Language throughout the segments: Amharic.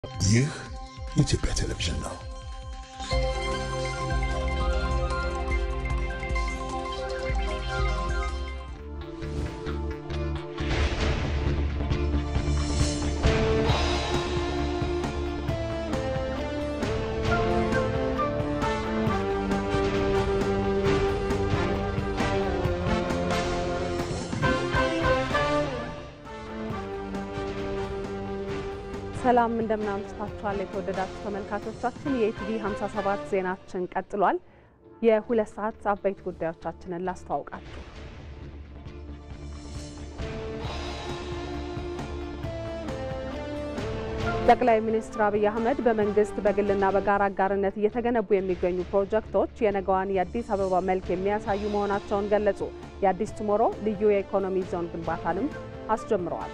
ይህ የኢትዮጵያ ቴሌቪዥን ነው። ሰላም እንደምናምስታችኋል የተወደዳችሁ ተመልካቾቻችን የኢቲቪ 57 ዜናችን ቀጥሏል። የ2 ሰዓት አበይት ጉዳዮቻችንን ላስተዋውቃችሁ። ጠቅላይ ሚኒስትር አብይ አህመድ በመንግስት በግልና በጋራ አጋርነት እየተገነቡ የሚገኙ ፕሮጀክቶች የነገዋን የአዲስ አበባ መልክ የሚያሳዩ መሆናቸውን ገለጹ። የአዲስ ቱሞሮ ልዩ የኢኮኖሚ ዞን ግንባታንም አስጀምረዋል።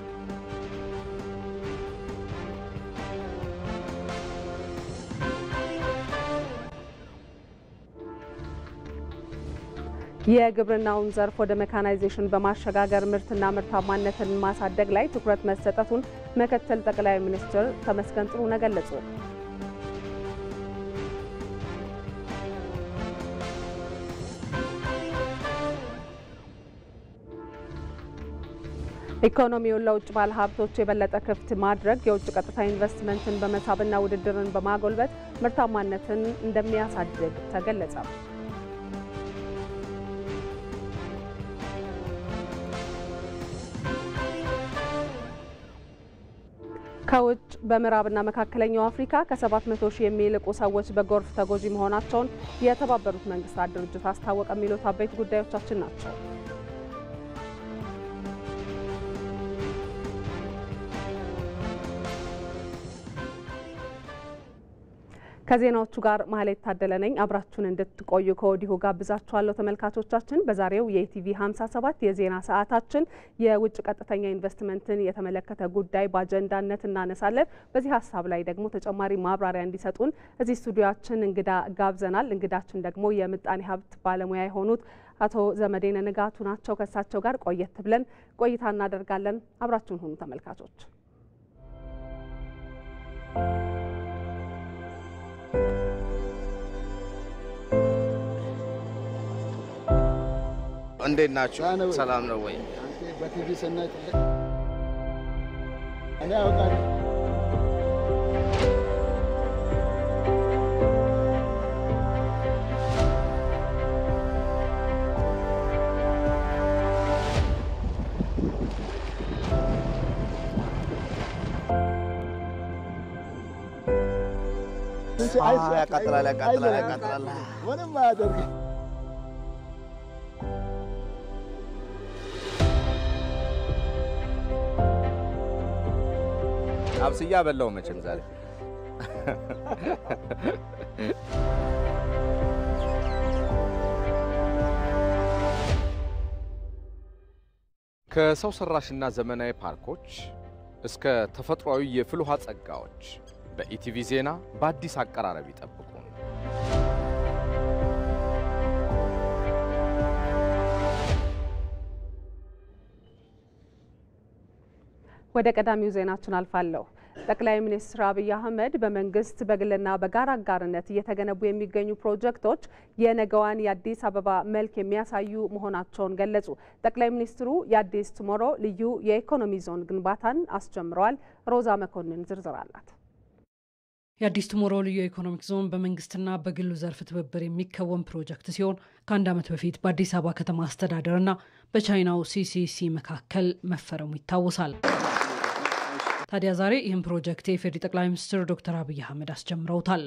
የግብርናውን ዘርፍ ወደ ሜካናይዜሽን በማሸጋገር ምርትና ምርታማነትን ማሳደግ ላይ ትኩረት መሰጠቱን ምክትል ጠቅላይ ሚኒስትር ተመስገን ጥሩነህ ገለጹ። ኢኮኖሚውን ለውጭ ባለሀብቶች የበለጠ ክፍት ማድረግ የውጭ ቀጥታ ኢንቨስትመንትን በመሳብና ውድድርን በማጎልበት ምርታማነትን እንደሚያሳድግ ተገለጸ። ከውጭ በምዕራብና መካከለኛው አፍሪካ ከ700 ሺህ የሚልቁ ሰዎች በጎርፍ ተጎጂ መሆናቸውን የተባበሩት መንግስታት ድርጅት አስታወቀ። የሚሉት አበይት ጉዳዮቻችን ናቸው። ከዜናዎቹ ጋር ማህሌት ታደለ ነኝ። አብራችሁን እንድትቆዩ ከወዲሁ ጋብዛችኋለሁ ተመልካቾቻችን። በዛሬው የኢቲቪ 57 የዜና ሰዓታችን የውጭ ቀጥተኛ ኢንቨስትመንትን የተመለከተ ጉዳይ በአጀንዳነት እናነሳለን። በዚህ ሀሳብ ላይ ደግሞ ተጨማሪ ማብራሪያ እንዲሰጡን እዚህ ስቱዲዮአችን እንግዳ ጋብዘናል። እንግዳችን ደግሞ የምጣኔ ሀብት ባለሙያ የሆኑት አቶ ዘመዴነ ንጋቱ ናቸው። ከእሳቸው ጋር ቆየት ብለን ቆይታ እናደርጋለን። አብራችሁን ሁኑ ተመልካቾች። እንዴት ናችሁ? ሰላም ነው ወይ? በቲቪ ሰናይ እኔ አውቃለሁ። ያቃጥላል። ምንም አያደርግም። አብስያ በላው መቼም ዛሬ ከሰው ሰራሽና ዘመናዊ ፓርኮች እስከ ተፈጥሯዊ የፍል ውሃ ጸጋዎች በኢቲቪ ዜና በአዲስ አቀራረብ ይጠብቁ። ወደ ቀዳሚው ዜናችን አልፋለሁ። ጠቅላይ ሚኒስትር አብይ አህመድ በመንግስት በግልና በጋራ አጋርነት እየተገነቡ የሚገኙ ፕሮጀክቶች የነገዋን የአዲስ አበባ መልክ የሚያሳዩ መሆናቸውን ገለጹ። ጠቅላይ ሚኒስትሩ የአዲስ ቱሞሮ ልዩ የኢኮኖሚ ዞን ግንባታን አስጀምረዋል። ሮዛ መኮንን ዝርዝር አላት። የአዲስ ቱሞሮ ልዩ የኢኮኖሚክ ዞን በመንግስትና በግሉ ዘርፍ ትብብር የሚከወን ፕሮጀክት ሲሆን ከአንድ ዓመት በፊት በአዲስ አበባ ከተማ አስተዳደርና በቻይናው ሲሲሲ መካከል መፈረሙ ይታወሳል። ታዲያ ዛሬ ይህን ፕሮጀክት የኢፌዴሪ ጠቅላይ ሚኒስትር ዶክተር አብይ አህመድ አስጀምረውታል።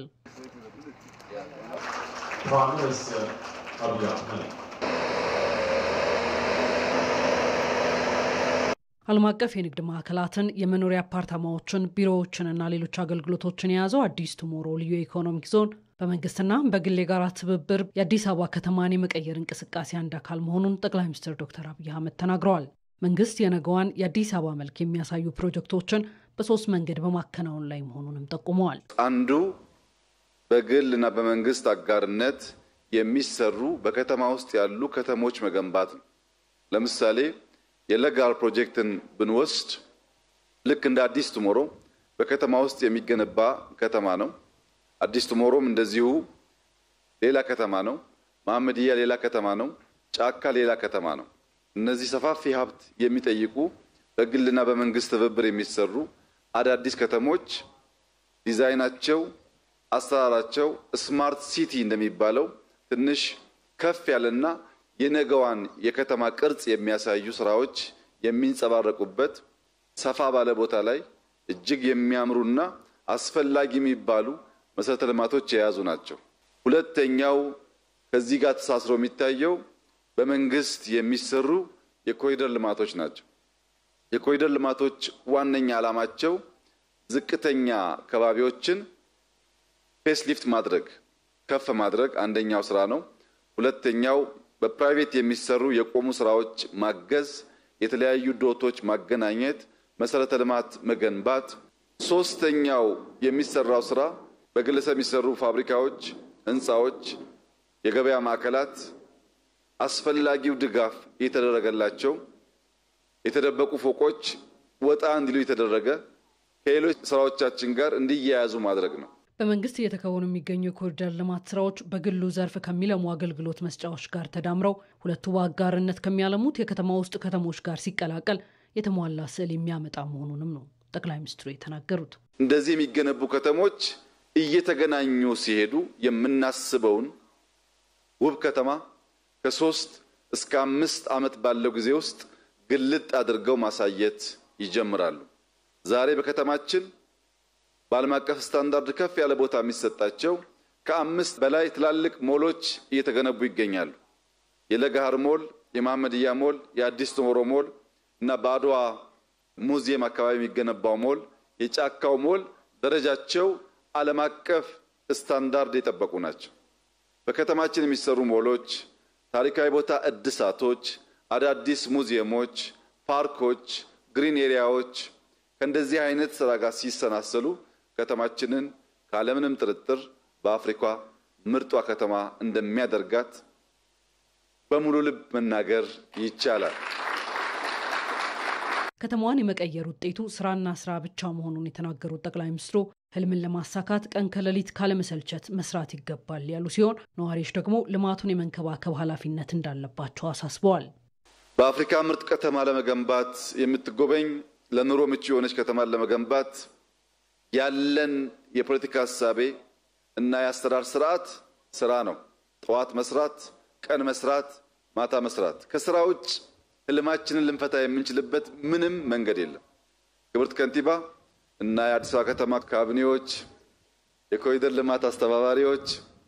ዓለም አቀፍ የንግድ ማዕከላትን፣ የመኖሪያ አፓርታማዎችን፣ ቢሮዎችንና ሌሎች አገልግሎቶችን የያዘው አዲስ ቱሞሮ ልዩ የኢኮኖሚክ ዞን በመንግስትና በግል የጋራ ትብብር የአዲስ አበባ ከተማን የመቀየር እንቅስቃሴ አንድ አካል መሆኑን ጠቅላይ ሚኒስትር ዶክተር አብይ አህመድ ተናግረዋል። መንግስት የነገዋን የአዲስ አበባ መልክ የሚያሳዩ ፕሮጀክቶችን በሶስት መንገድ በማከናወን ላይ መሆኑንም ጠቁመዋል። አንዱ በግልና በመንግስት አጋርነት የሚሰሩ በከተማ ውስጥ ያሉ ከተሞች መገንባት ነው። ለምሳሌ የለጋር ፕሮጀክትን ብንወስድ ልክ እንደ አዲስ ቱሞሮ በከተማ ውስጥ የሚገነባ ከተማ ነው። አዲስ ቱሞሮም እንደዚሁ ሌላ ከተማ ነው። መሐመድያ ሌላ ከተማ ነው። ጫካ ሌላ ከተማ ነው። እነዚህ ሰፋፊ ሀብት የሚጠይቁ በግልና በመንግስት ትብብር የሚሰሩ አዳዲስ ከተሞች ዲዛይናቸው፣ አሰራራቸው ስማርት ሲቲ እንደሚባለው ትንሽ ከፍ ያለና የነገዋን የከተማ ቅርጽ የሚያሳዩ ስራዎች የሚንጸባረቁበት ሰፋ ባለ ቦታ ላይ እጅግ የሚያምሩና አስፈላጊ የሚባሉ መሰረተ ልማቶች የያዙ ናቸው። ሁለተኛው ከዚህ ጋር ተሳስሮ የሚታየው በመንግስት የሚሰሩ የኮሪደር ልማቶች ናቸው። የኮሪደር ልማቶች ዋነኛ ዓላማቸው ዝቅተኛ ከባቢዎችን ፌስሊፍት ማድረግ፣ ከፍ ማድረግ አንደኛው ስራ ነው። ሁለተኛው በፕራይቬት የሚሰሩ የቆሙ ስራዎች ማገዝ፣ የተለያዩ ዶቶች ማገናኘት፣ መሰረተ ልማት መገንባት። ሶስተኛው የሚሰራው ስራ በግለሰብ የሚሰሩ ፋብሪካዎች፣ ህንፃዎች፣ የገበያ ማዕከላት አስፈላጊው ድጋፍ የተደረገላቸው የተደበቁ ፎቆች ወጣ እንዲሉ የተደረገ ከሌሎች ስራዎቻችን ጋር እንዲያያዙ ማድረግ ነው። በመንግስት እየተከወኑ የሚገኙ የኮሪደር ልማት ስራዎች በግሉ ዘርፍ ከሚለሙ አገልግሎት መስጫዎች ጋር ተዳምረው ሁለቱ በአጋርነት ከሚያለሙት የከተማ ውስጥ ከተሞች ጋር ሲቀላቀል የተሟላ ስዕል የሚያመጣ መሆኑንም ነው ጠቅላይ ሚኒስትሩ የተናገሩት። እንደዚህ የሚገነቡ ከተሞች እየተገናኙ ሲሄዱ የምናስበውን ውብ ከተማ ከ3 እስከ 5 ዓመት ባለው ጊዜ ውስጥ ግልጥ አድርገው ማሳየት ይጀምራሉ። ዛሬ በከተማችን በዓለም አቀፍ ስታንዳርድ ከፍ ያለ ቦታ የሚሰጣቸው ከ5 በላይ ትላልቅ ሞሎች እየተገነቡ ይገኛሉ። የለገሃር ሞል፣ የመሐመድያ ሞል፣ የአዲስ ቱሞሮ ሞል እና በአድዋ ሙዚየም አካባቢ የሚገነባው ሞል፣ የጫካው ሞል ደረጃቸው ዓለም አቀፍ ስታንዳርድ የጠበቁ ናቸው። በከተማችን የሚሰሩ ሞሎች፣ ታሪካዊ ቦታ እድሳቶች፣ አዳዲስ ሙዚየሞች፣ ፓርኮች፣ ግሪን ኤሪያዎች ከእንደዚህ አይነት ስራ ጋር ሲሰናሰሉ ከተማችንን ካለምንም ጥርጥር በአፍሪካ ምርጧ ከተማ እንደሚያደርጋት በሙሉ ልብ መናገር ይቻላል። ከተማዋን የመቀየር ውጤቱ ስራና ስራ ብቻ መሆኑን የተናገሩት ጠቅላይ ሚኒስትሩ ህልምን ለማሳካት ቀን ከሌሊት ካለመሰልቸት መስራት ይገባል ያሉ ሲሆን ነዋሪዎች ደግሞ ልማቱን የመንከባከብ ኃላፊነት እንዳለባቸው አሳስበዋል። በአፍሪካ ምርጥ ከተማ ለመገንባት የምትጎበኝ ለኑሮ ምቹ የሆነች ከተማ ለመገንባት ያለን የፖለቲካ ሐሳቤ እና የአስተዳደር ስርዓት ስራ ነው። ጠዋት መስራት፣ ቀን መስራት፣ ማታ መስራት። ከስራ ውጭ ህልማችንን ልንፈታ የምንችልበት ምንም መንገድ የለም። ክብርት ከንቲባ እና የአዲስ አበባ ከተማ ካቢኔዎች፣ የኮሪደር ልማት አስተባባሪዎች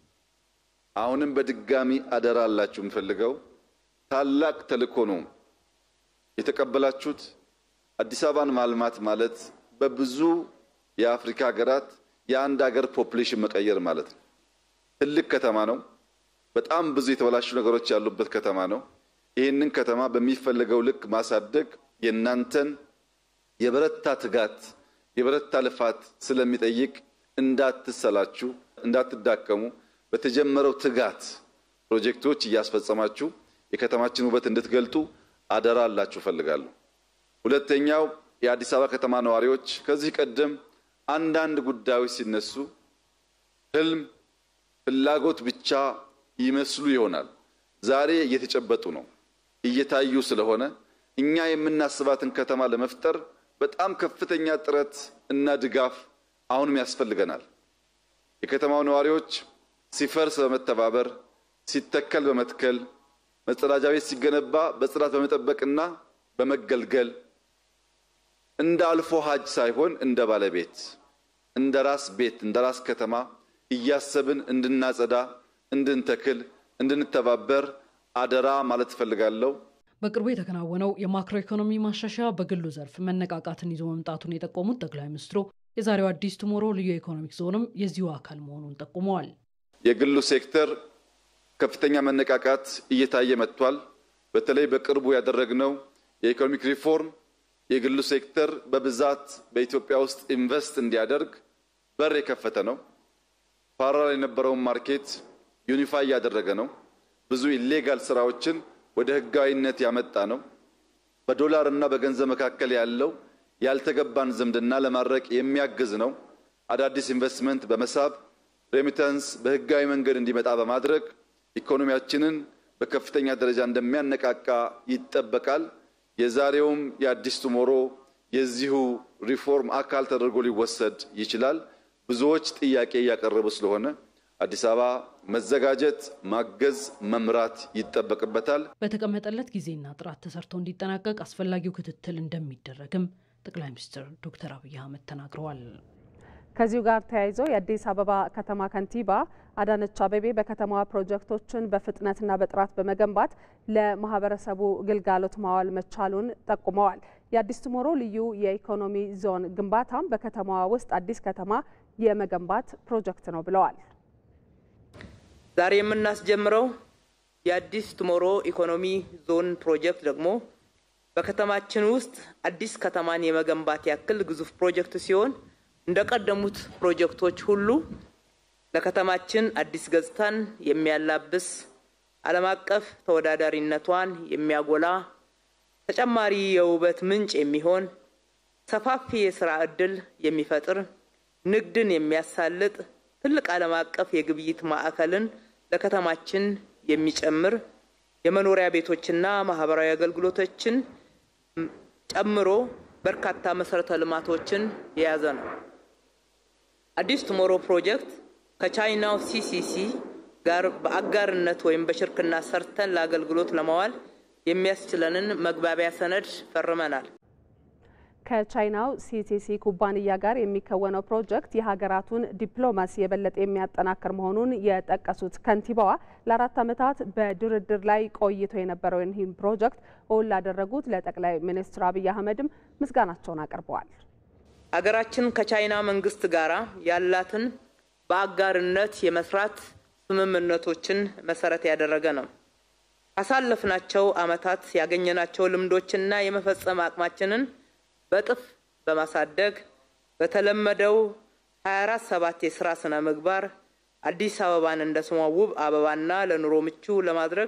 አሁንም በድጋሚ አደራ አላችሁ የምፈልገው ታላቅ ተልእኮ ነው የተቀበላችሁት። አዲስ አበባን ማልማት ማለት በብዙ የአፍሪካ ሀገራት የአንድ ሀገር ፖፑሌሽን መቀየር ማለት ነው። ትልቅ ከተማ ነው። በጣም ብዙ የተበላሹ ነገሮች ያሉበት ከተማ ነው። ይህንን ከተማ በሚፈልገው ልክ ማሳደግ የእናንተን የበረታ ትጋት የበረታ ልፋት ስለሚጠይቅ እንዳትሰላችሁ፣ እንዳትዳከሙ በተጀመረው ትጋት ፕሮጀክቶች እያስፈጸማችሁ የከተማችን ውበት እንድትገልጡ አደራ አላችሁ ፈልጋለሁ። ሁለተኛው የአዲስ አበባ ከተማ ነዋሪዎች ከዚህ ቀደም አንዳንድ ጉዳዮች ሲነሱ ህልም፣ ፍላጎት ብቻ ይመስሉ ይሆናል። ዛሬ እየተጨበጡ ነው፣ እየታዩ ስለሆነ እኛ የምናስባትን ከተማ ለመፍጠር በጣም ከፍተኛ ጥረት እና ድጋፍ አሁንም ያስፈልገናል። የከተማው ነዋሪዎች ሲፈርስ በመተባበር ሲተከል በመትከል መጸዳጃ ቤት ሲገነባ በጽዳት በመጠበቅና በመገልገል እንደ አልፎ ሀጅ ሳይሆን እንደ ባለቤት እንደ ራስ ቤት እንደ ራስ ከተማ እያሰብን እንድናጸዳ፣ እንድንተክል፣ እንድንተባበር አደራ ማለት ፈልጋለሁ። በቅርቡ የተከናወነው የማክሮ ኢኮኖሚ ማሻሻያ በግሉ ዘርፍ መነቃቃትን ይዞ መምጣቱን የጠቆሙት ጠቅላይ ሚኒስትሩ የዛሬው አዲስ ቱሞሮ ልዩ ኢኮኖሚክ ዞንም የዚሁ አካል መሆኑን ጠቁመዋል። የግሉ ሴክተር ከፍተኛ መነቃቃት እየታየ መጥቷል። በተለይ በቅርቡ ያደረግነው የኢኮኖሚክ ሪፎርም የግሉ ሴክተር በብዛት በኢትዮጵያ ውስጥ ኢንቨስት እንዲያደርግ በር የከፈተ ነው። ፓራላል የነበረውን ማርኬት ዩኒፋይ ያደረገ ነው። ብዙ ኢሌጋል ስራዎችን ወደ ህጋዊነት ያመጣ ነው። በዶላር እና በገንዘብ መካከል ያለው ያልተገባን ዝምድና ለማድረቅ የሚያግዝ ነው። አዳዲስ ኢንቨስትመንት በመሳብ ሬሚታንስ በህጋዊ መንገድ እንዲመጣ በማድረግ ኢኮኖሚያችንን በከፍተኛ ደረጃ እንደሚያነቃቃ ይጠበቃል። የዛሬውም የአዲስ ቱሞሮ የዚሁ ሪፎርም አካል ተደርጎ ሊወሰድ ይችላል። ብዙዎች ጥያቄ ያቀረቡ ስለሆነ አዲስ አበባ መዘጋጀት፣ ማገዝ፣ መምራት ይጠበቅበታል። በተቀመጠለት ጊዜና ጥራት ተሰርቶ እንዲጠናቀቅ አስፈላጊው ክትትል እንደሚደረግም ጠቅላይ ሚኒስትር ዶክተር አብይ አህመድ ተናግረዋል። ከዚሁ ጋር ተያይዞ የአዲስ አበባ ከተማ ከንቲባ አዳነች አቤቤ በከተማዋ ፕሮጀክቶችን በፍጥነትና በጥራት በመገንባት ለማህበረሰቡ ግልጋሎት ማዋል መቻሉን ጠቁመዋል። የአዲስ ቱሞሮ ልዩ የኢኮኖሚ ዞን ግንባታም በከተማዋ ውስጥ አዲስ ከተማ የመገንባት ፕሮጀክት ነው ብለዋል። ዛሬ የምናስጀምረው የአዲስ ቱሞሮ ኢኮኖሚ ዞን ፕሮጀክት ደግሞ በከተማችን ውስጥ አዲስ ከተማን የመገንባት ያክል ግዙፍ ፕሮጀክት ሲሆን እንደቀደሙት ፕሮጀክቶች ሁሉ ለከተማችን አዲስ ገጽታን የሚያላብስ ዓለም አቀፍ ተወዳዳሪነቷን የሚያጎላ ተጨማሪ የውበት ምንጭ የሚሆን ሰፋፊ የሥራ ዕድል የሚፈጥር ንግድን የሚያሳልጥ ትልቅ ዓለም አቀፍ የግብይት ማዕከልን ለከተማችን የሚጨምር የመኖሪያ ቤቶችና ማህበራዊ አገልግሎቶችን ጨምሮ በርካታ መሰረተ ልማቶችን የያዘ ነው። አዲስ ቱሞሮ ፕሮጀክት ከቻይናው ሲሲሲ ጋር በአጋርነት ወይም በሽርክና ሰርተን ለአገልግሎት ለማዋል የሚያስችለንን መግባቢያ ሰነድ ፈርመናል። ከቻይናው ሲቲሲ ኩባንያ ጋር የሚከወነው ፕሮጀክት የሀገራቱን ዲፕሎማሲ የበለጠ የሚያጠናክር መሆኑን የጠቀሱት ከንቲባዋ ለ4 ዓመታት በድርድር ላይ ቆይቶ የነበረው ይህን ፕሮጀክት እውን ላደረጉት ለጠቅላይ ሚኒስትር አብይ አህመድም ምስጋናቸውን አቅርበዋል። ሀገራችን ከቻይና መንግስት ጋራ ያላትን በአጋርነት የመስራት ስምምነቶችን መሰረት ያደረገ ነው። አሳለፍናቸው ዓመታት ያገኘናቸው ልምዶችና የመፈጸም አቅማችንን በጥፍ በማሳደግ በተለመደው 24/7 የሥራ ስነ ምግባር አዲስ አበባን እንደ ስሟ ውብ አበባና ለኑሮ ምቹ ለማድረግ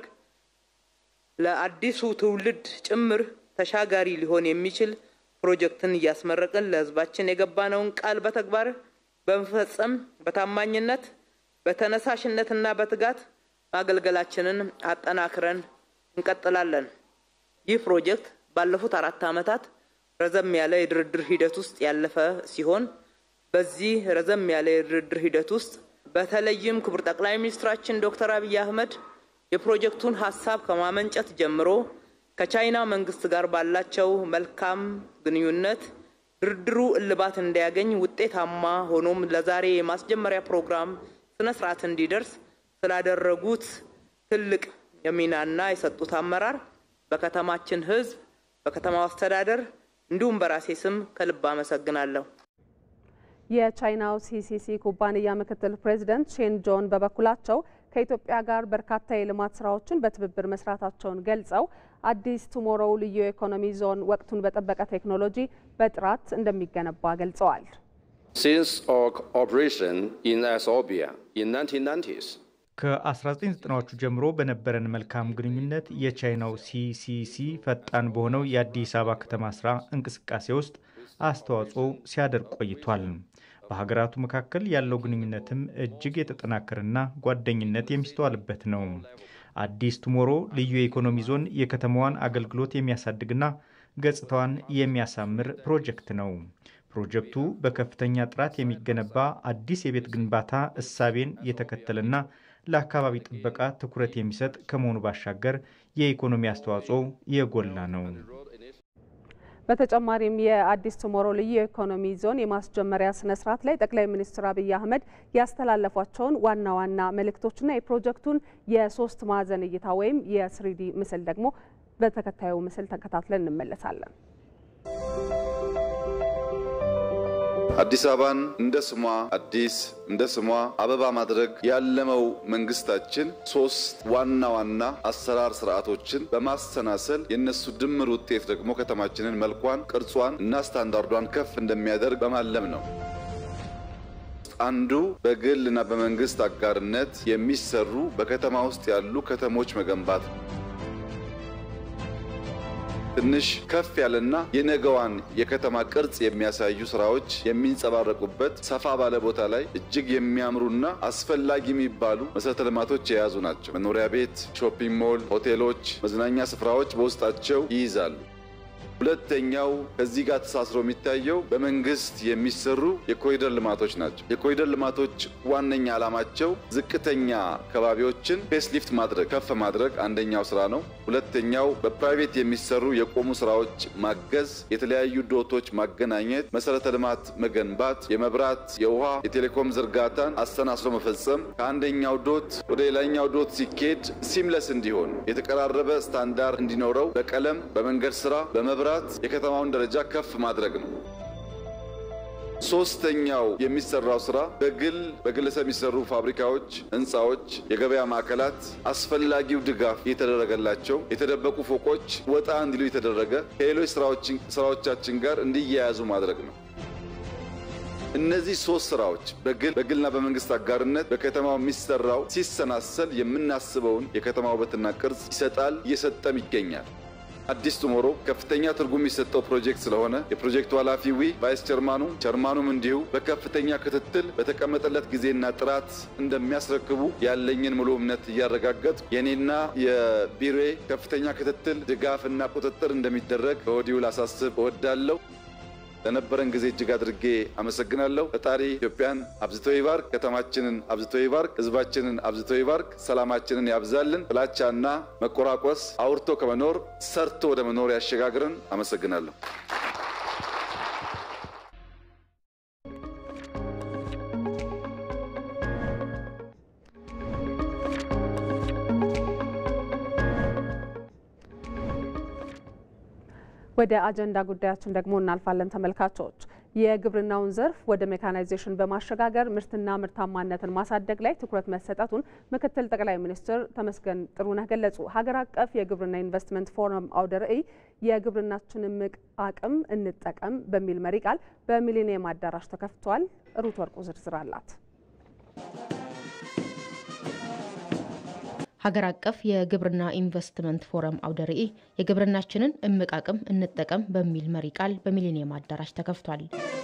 ለአዲሱ ትውልድ ጭምር ተሻጋሪ ሊሆን የሚችል ፕሮጀክትን እያስመረቅን ለህዝባችን የገባነውን ቃል በተግባር በመፈጸም በታማኝነት በተነሳሽነትና በትጋት ማገልገላችንን አጠናክረን እንቀጥላለን። ይህ ፕሮጀክት ባለፉት 4 ዓመታት ረዘም ያለ የድርድር ሂደት ውስጥ ያለፈ ሲሆን በዚህ ረዘም ያለ የድርድር ሂደት ውስጥ በተለይም ክቡር ጠቅላይ ሚኒስትራችን ዶክተር አብይ አህመድ የፕሮጀክቱን ሐሳብ ከማመንጨት ጀምሮ ከቻይና መንግስት ጋር ባላቸው መልካም ግንኙነት ድርድሩ እልባት እንዲያገኝ ውጤታማ ሆኖም ለዛሬ የማስጀመሪያ ፕሮግራም ስነ ስርዓት እንዲደርስ ስላደረጉት ትልቅ የሚናና የሰጡት አመራር በከተማችን ህዝብ በከተማው አስተዳደር እንዲሁም በራሴ ስም ከልብ አመሰግናለሁ። የቻይናው ሲሲሲ ኩባንያ ምክትል ፕሬዝዳንት ሼን ጆን በበኩላቸው ከኢትዮጵያ ጋር በርካታ የልማት ስራዎችን በትብብር መስራታቸውን ገልጸው አዲስ ቱሞሮ ልዩ ኢኮኖሚ ዞን ወቅቱን በጠበቀ ቴክኖሎጂ በጥራት እንደሚገነባ ገልጸዋል። Since our cooperation in Ethiopia in 1990s ከ1990ዎቹ ጀምሮ በነበረን መልካም ግንኙነት የቻይናው ሲሲሲ ፈጣን በሆነው የአዲስ አበባ ከተማ ስራ እንቅስቃሴ ውስጥ አስተዋጽኦ ሲያደርግ ቆይቷል። በሀገራቱ መካከል ያለው ግንኙነትም እጅግ የተጠናከረና ጓደኝነት የሚስተዋልበት ነው። አዲስ ቱሞሮ ልዩ የኢኮኖሚ ዞን የከተማዋን አገልግሎት የሚያሳድግና ገጽታዋን የሚያሳምር ፕሮጀክት ነው። ፕሮጀክቱ በከፍተኛ ጥራት የሚገነባ አዲስ የቤት ግንባታ እሳቤን የተከተለና ለአካባቢ ጥበቃ ትኩረት የሚሰጥ ከመሆኑ ባሻገር የኢኮኖሚ አስተዋጽኦ የጎላ ነው። በተጨማሪም የአዲስ ቱሞሮ ልዩ ኢኮኖሚ ዞን የማስጀመሪያ ስነ ስርዓት ላይ ጠቅላይ ሚኒስትር አብይ አህመድ ያስተላለፏቸውን ዋና ዋና መልእክቶችና የፕሮጀክቱን የሶስት ማዕዘን እይታ ወይም የ3D ምስል ደግሞ በተከታዩ ምስል ተከታትለን እንመለሳለን። አዲስ አበባን እንደ ስሟ አዲስ እንደ ስሟ አበባ ማድረግ ያለመው መንግስታችን 3 ዋና ዋና አሰራር ስርዓቶችን በማስተናሰል የነሱ ድምር ውጤት ደግሞ ከተማችንን መልኳን፣ ቅርጿን እና ስታንዳርዷን ከፍ እንደሚያደርግ በማለም ነው። አንዱ በግልና በመንግስት አጋርነት የሚሰሩ በከተማ ውስጥ ያሉ ከተሞች መገንባት። ትንሽ ከፍ ያለና የነገዋን የከተማ ቅርጽ የሚያሳዩ ስራዎች የሚንጸባረቁበት ሰፋ ባለ ቦታ ላይ እጅግ የሚያምሩና አስፈላጊ የሚባሉ መሰረተ ልማቶች የያዙ ናቸው። መኖሪያ ቤት፣ ሾፒንግ ሞል፣ ሆቴሎች፣ መዝናኛ ስፍራዎች በውስጣቸው ይይዛሉ። ሁለተኛው ከዚህ ጋር ተሳስሮ የሚታየው በመንግስት የሚሰሩ የኮሪደር ልማቶች ናቸው። የኮሪደር ልማቶች ዋነኛ ዓላማቸው ዝቅተኛ ከባቢዎችን ፌስሊፍት ማድረግ፣ ከፍ ማድረግ አንደኛው ስራ ነው። ሁለተኛው በፕራይቬት የሚሰሩ የቆሙ ስራዎች ማገዝ፣ የተለያዩ ዶቶች ማገናኘት፣ መሰረተ ልማት መገንባት፣ የመብራት፣ የውሃ፣ የቴሌኮም ዝርጋታን አሰናስሎ መፈጸም፣ ከአንደኛው ዶት ወደ ሌላኛው ዶት ሲኬድ ሲምለስ እንዲሆን የተቀራረበ ስታንዳርድ እንዲኖረው በቀለም፣ በመንገድ ስራ፣ በመብራት የከተማውን ደረጃ ከፍ ማድረግ ነው። ሶስተኛው የሚሰራው ስራ በግለሰብ የሚሰሩ ፋብሪካዎች፣ ህንፃዎች፣ የገበያ ማዕከላት አስፈላጊው ድጋፍ የተደረገላቸው የተደበቁ ፎቆች ወጣ እንዲሉ የተደረገ ከሌሎች ስራዎቻችን ጋር እንዲያያዙ ማድረግ ነው። እነዚህ ሶስት ስራዎች በግልና በመንግስት አጋርነት በከተማው የሚሰራው ሲሰናሰል የምናስበውን የከተማ ውበትና ቅርጽ ይሰጣል፣ እየሰጠም ይገኛል። አዲስ ቱሞሮ ከፍተኛ ትርጉም የሚሰጠው ፕሮጀክት ስለሆነ የፕሮጀክቱ ኃላፊ ቫይስ ቸርማኑም እንዲሁ በከፍተኛ ክትትል በተቀመጠለት ጊዜና ጥራት እንደሚያስረክቡ ያለኝን ሙሉ እምነት እያረጋገጥ የኔና የቢሮዬ ከፍተኛ ክትትል ድጋፍና ቁጥጥር እንደሚደረግ በወዲሁ ላሳስብ እወዳለሁ። ለነበረን ጊዜ እጅግ አድርጌ አመሰግናለሁ። ፈጣሪ ኢትዮጵያን አብዝቶ ይባርክ፣ ከተማችንን አብዝቶ ይባርክ፣ ህዝባችንን አብዝቶ ይባርክ፣ ሰላማችንን ያብዛልን። ጥላቻና መቆራቆስ አውርቶ ከመኖር ሰርቶ ወደ መኖር ያሸጋግረን። አመሰግናለሁ። ወደ አጀንዳ ጉዳያችን ደግሞ እናልፋለን ተመልካቾች። የግብርናውን ዘርፍ ወደ ሜካናይዜሽን በማሸጋገር ምርትና ምርታማነትን ማሳደግ ላይ ትኩረት መሰጠቱን ምክትል ጠቅላይ ሚኒስትር ተመስገን ጥሩነህ ገለጹ። ሀገር አቀፍ የግብርና ኢንቨስትመንት ፎረም አውደ ርዕይ የግብርናችንን እምቅ አቅም እንጠቀም በሚል መሪ ቃል በሚሊኒየም አዳራሽ ተከፍቷል። ሩት ወርቁ ዝርዝር አላት። ሀገር አቀፍ የግብርና ኢንቨስትመንት ፎረም አውደ ርዕይ የግብርናችንን እምቅ አቅም እንጠቀም በሚል መሪ ቃል በሚሊኒየም አዳራሽ ተከፍቷል።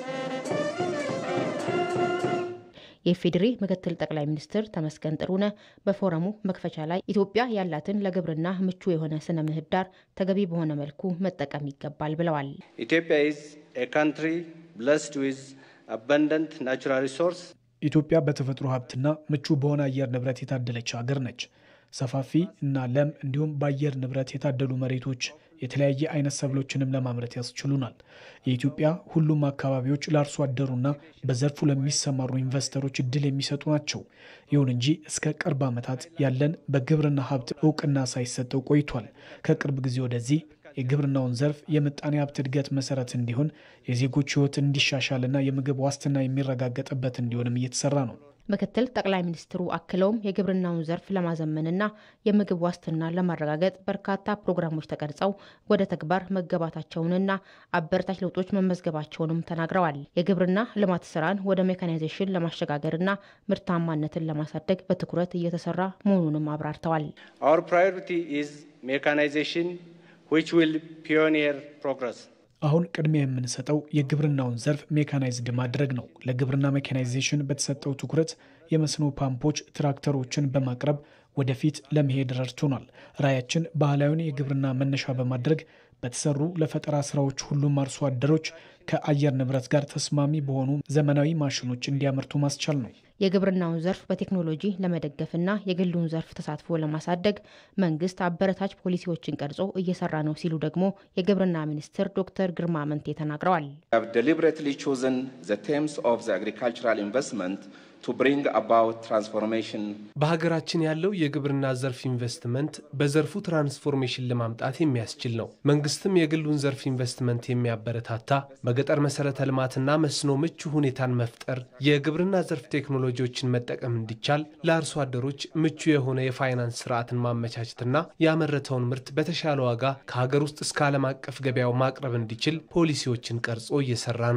የፌዴሪ ምክትል ጠቅላይ ሚኒስትር ተመስገን ጥሩነህ በፎረሙ መክፈቻ ላይ ኢትዮጵያ ያላትን ለግብርና ምቹ የሆነ ስነ ምህዳር ተገቢ በሆነ መልኩ መጠቀም ይገባል ብለዋል። ኢትዮጵያ is a country blessed with abundant natural resource. ኢትዮጵያ በተፈጥሮ ሀብትና ምቹ በሆነ አየር ንብረት የታደለች ሀገር ነች። ሰፋፊ እና ለም እንዲሁም በአየር ንብረት የታደሉ መሬቶች የተለያየ አይነት ሰብሎችንም ለማምረት ያስችሉናል። የኢትዮጵያ ሁሉም አካባቢዎች ለአርሶ አደሩና በዘርፉ ለሚሰማሩ ኢንቨስተሮች እድል የሚሰጡ ናቸው። ይሁን እንጂ እስከ ቅርብ ዓመታት ያለን በግብርና ሀብት እውቅና ሳይሰጠው ቆይቷል። ከቅርብ ጊዜ ወደዚህ የግብርናውን ዘርፍ የምጣኔ ሀብት እድገት መሰረት እንዲሆን፣ የዜጎች ሕይወት እንዲሻሻልና የምግብ ዋስትና የሚረጋገጥበት እንዲሆንም እየተሰራ ነው። ምክትል ጠቅላይ ሚኒስትሩ አክለውም የግብርናውን ዘርፍ ለማዘመንና የምግብ ዋስትና ለማረጋገጥ በርካታ ፕሮግራሞች ተቀርጸው ወደ ተግባር መገባታቸውንና አበረታች ለውጦች መመዝገባቸውንም ተናግረዋል። የግብርና ልማት ስራን ወደ ሜካናይዜሽን ለማሸጋገርና ምርታማነትን ለማሳደግ በትኩረት እየተሰራ መሆኑንም አብራርተዋል። Our priority is mechanization, which will pioneer progress. አሁን ቅድሚያ የምንሰጠው የግብርናውን ዘርፍ ሜካናይዝድ ማድረግ ነው። ለግብርና ሜካናይዜሽን በተሰጠው ትኩረት የመስኖ ፓምፖች፣ ትራክተሮችን በማቅረብ ወደፊት ለመሄድ ረድቶናል። ራዕያችን ባህላዊውን የግብርና መነሻ በማድረግ በተሰሩ ለፈጠራ ስራዎች ሁሉም አርሶ አደሮች ከአየር ንብረት ጋር ተስማሚ በሆኑ ዘመናዊ ማሽኖች እንዲያመርቱ ማስቻል ነው። የግብርናውን ዘርፍ በቴክኖሎጂ ለመደገፍና የግሉን ዘርፍ ተሳትፎ ለማሳደግ መንግስት አበረታች ፖሊሲዎችን ቀርጾ እየሰራ ነው ሲሉ ደግሞ የግብርና ሚኒስትር ዶክተር ግርማ አመንቴ ተናግረዋል። deliberately chosen the themes of the agricultural investment to bring about transformation. በሀገራችን ያለው የግብርና ዘርፍ ኢንቨስትመንት በዘርፉ ትራንስፎርሜሽን ለማምጣት የሚያስችል ነው። መንግስትም የግሉን ዘርፍ ኢንቨስትመንት የሚያበረታታ በገጠር መሰረተ ልማትና መስኖ ምቹ ሁኔታን መፍጠር፣ የግብርና ዘርፍ ቴክኖሎጂዎችን መጠቀም እንዲቻል ለአርሶ አደሮች ምቹ የሆነ የፋይናንስ ስርዓትን ማመቻቸትና ያመረተውን ምርት በተሻለ ዋጋ ከሀገር ውስጥ እስከ ዓለም አቀፍ ገበያው ማቅረብ እንዲችል ፖሊሲዎችን ቀርጾ እየሰራ ነው።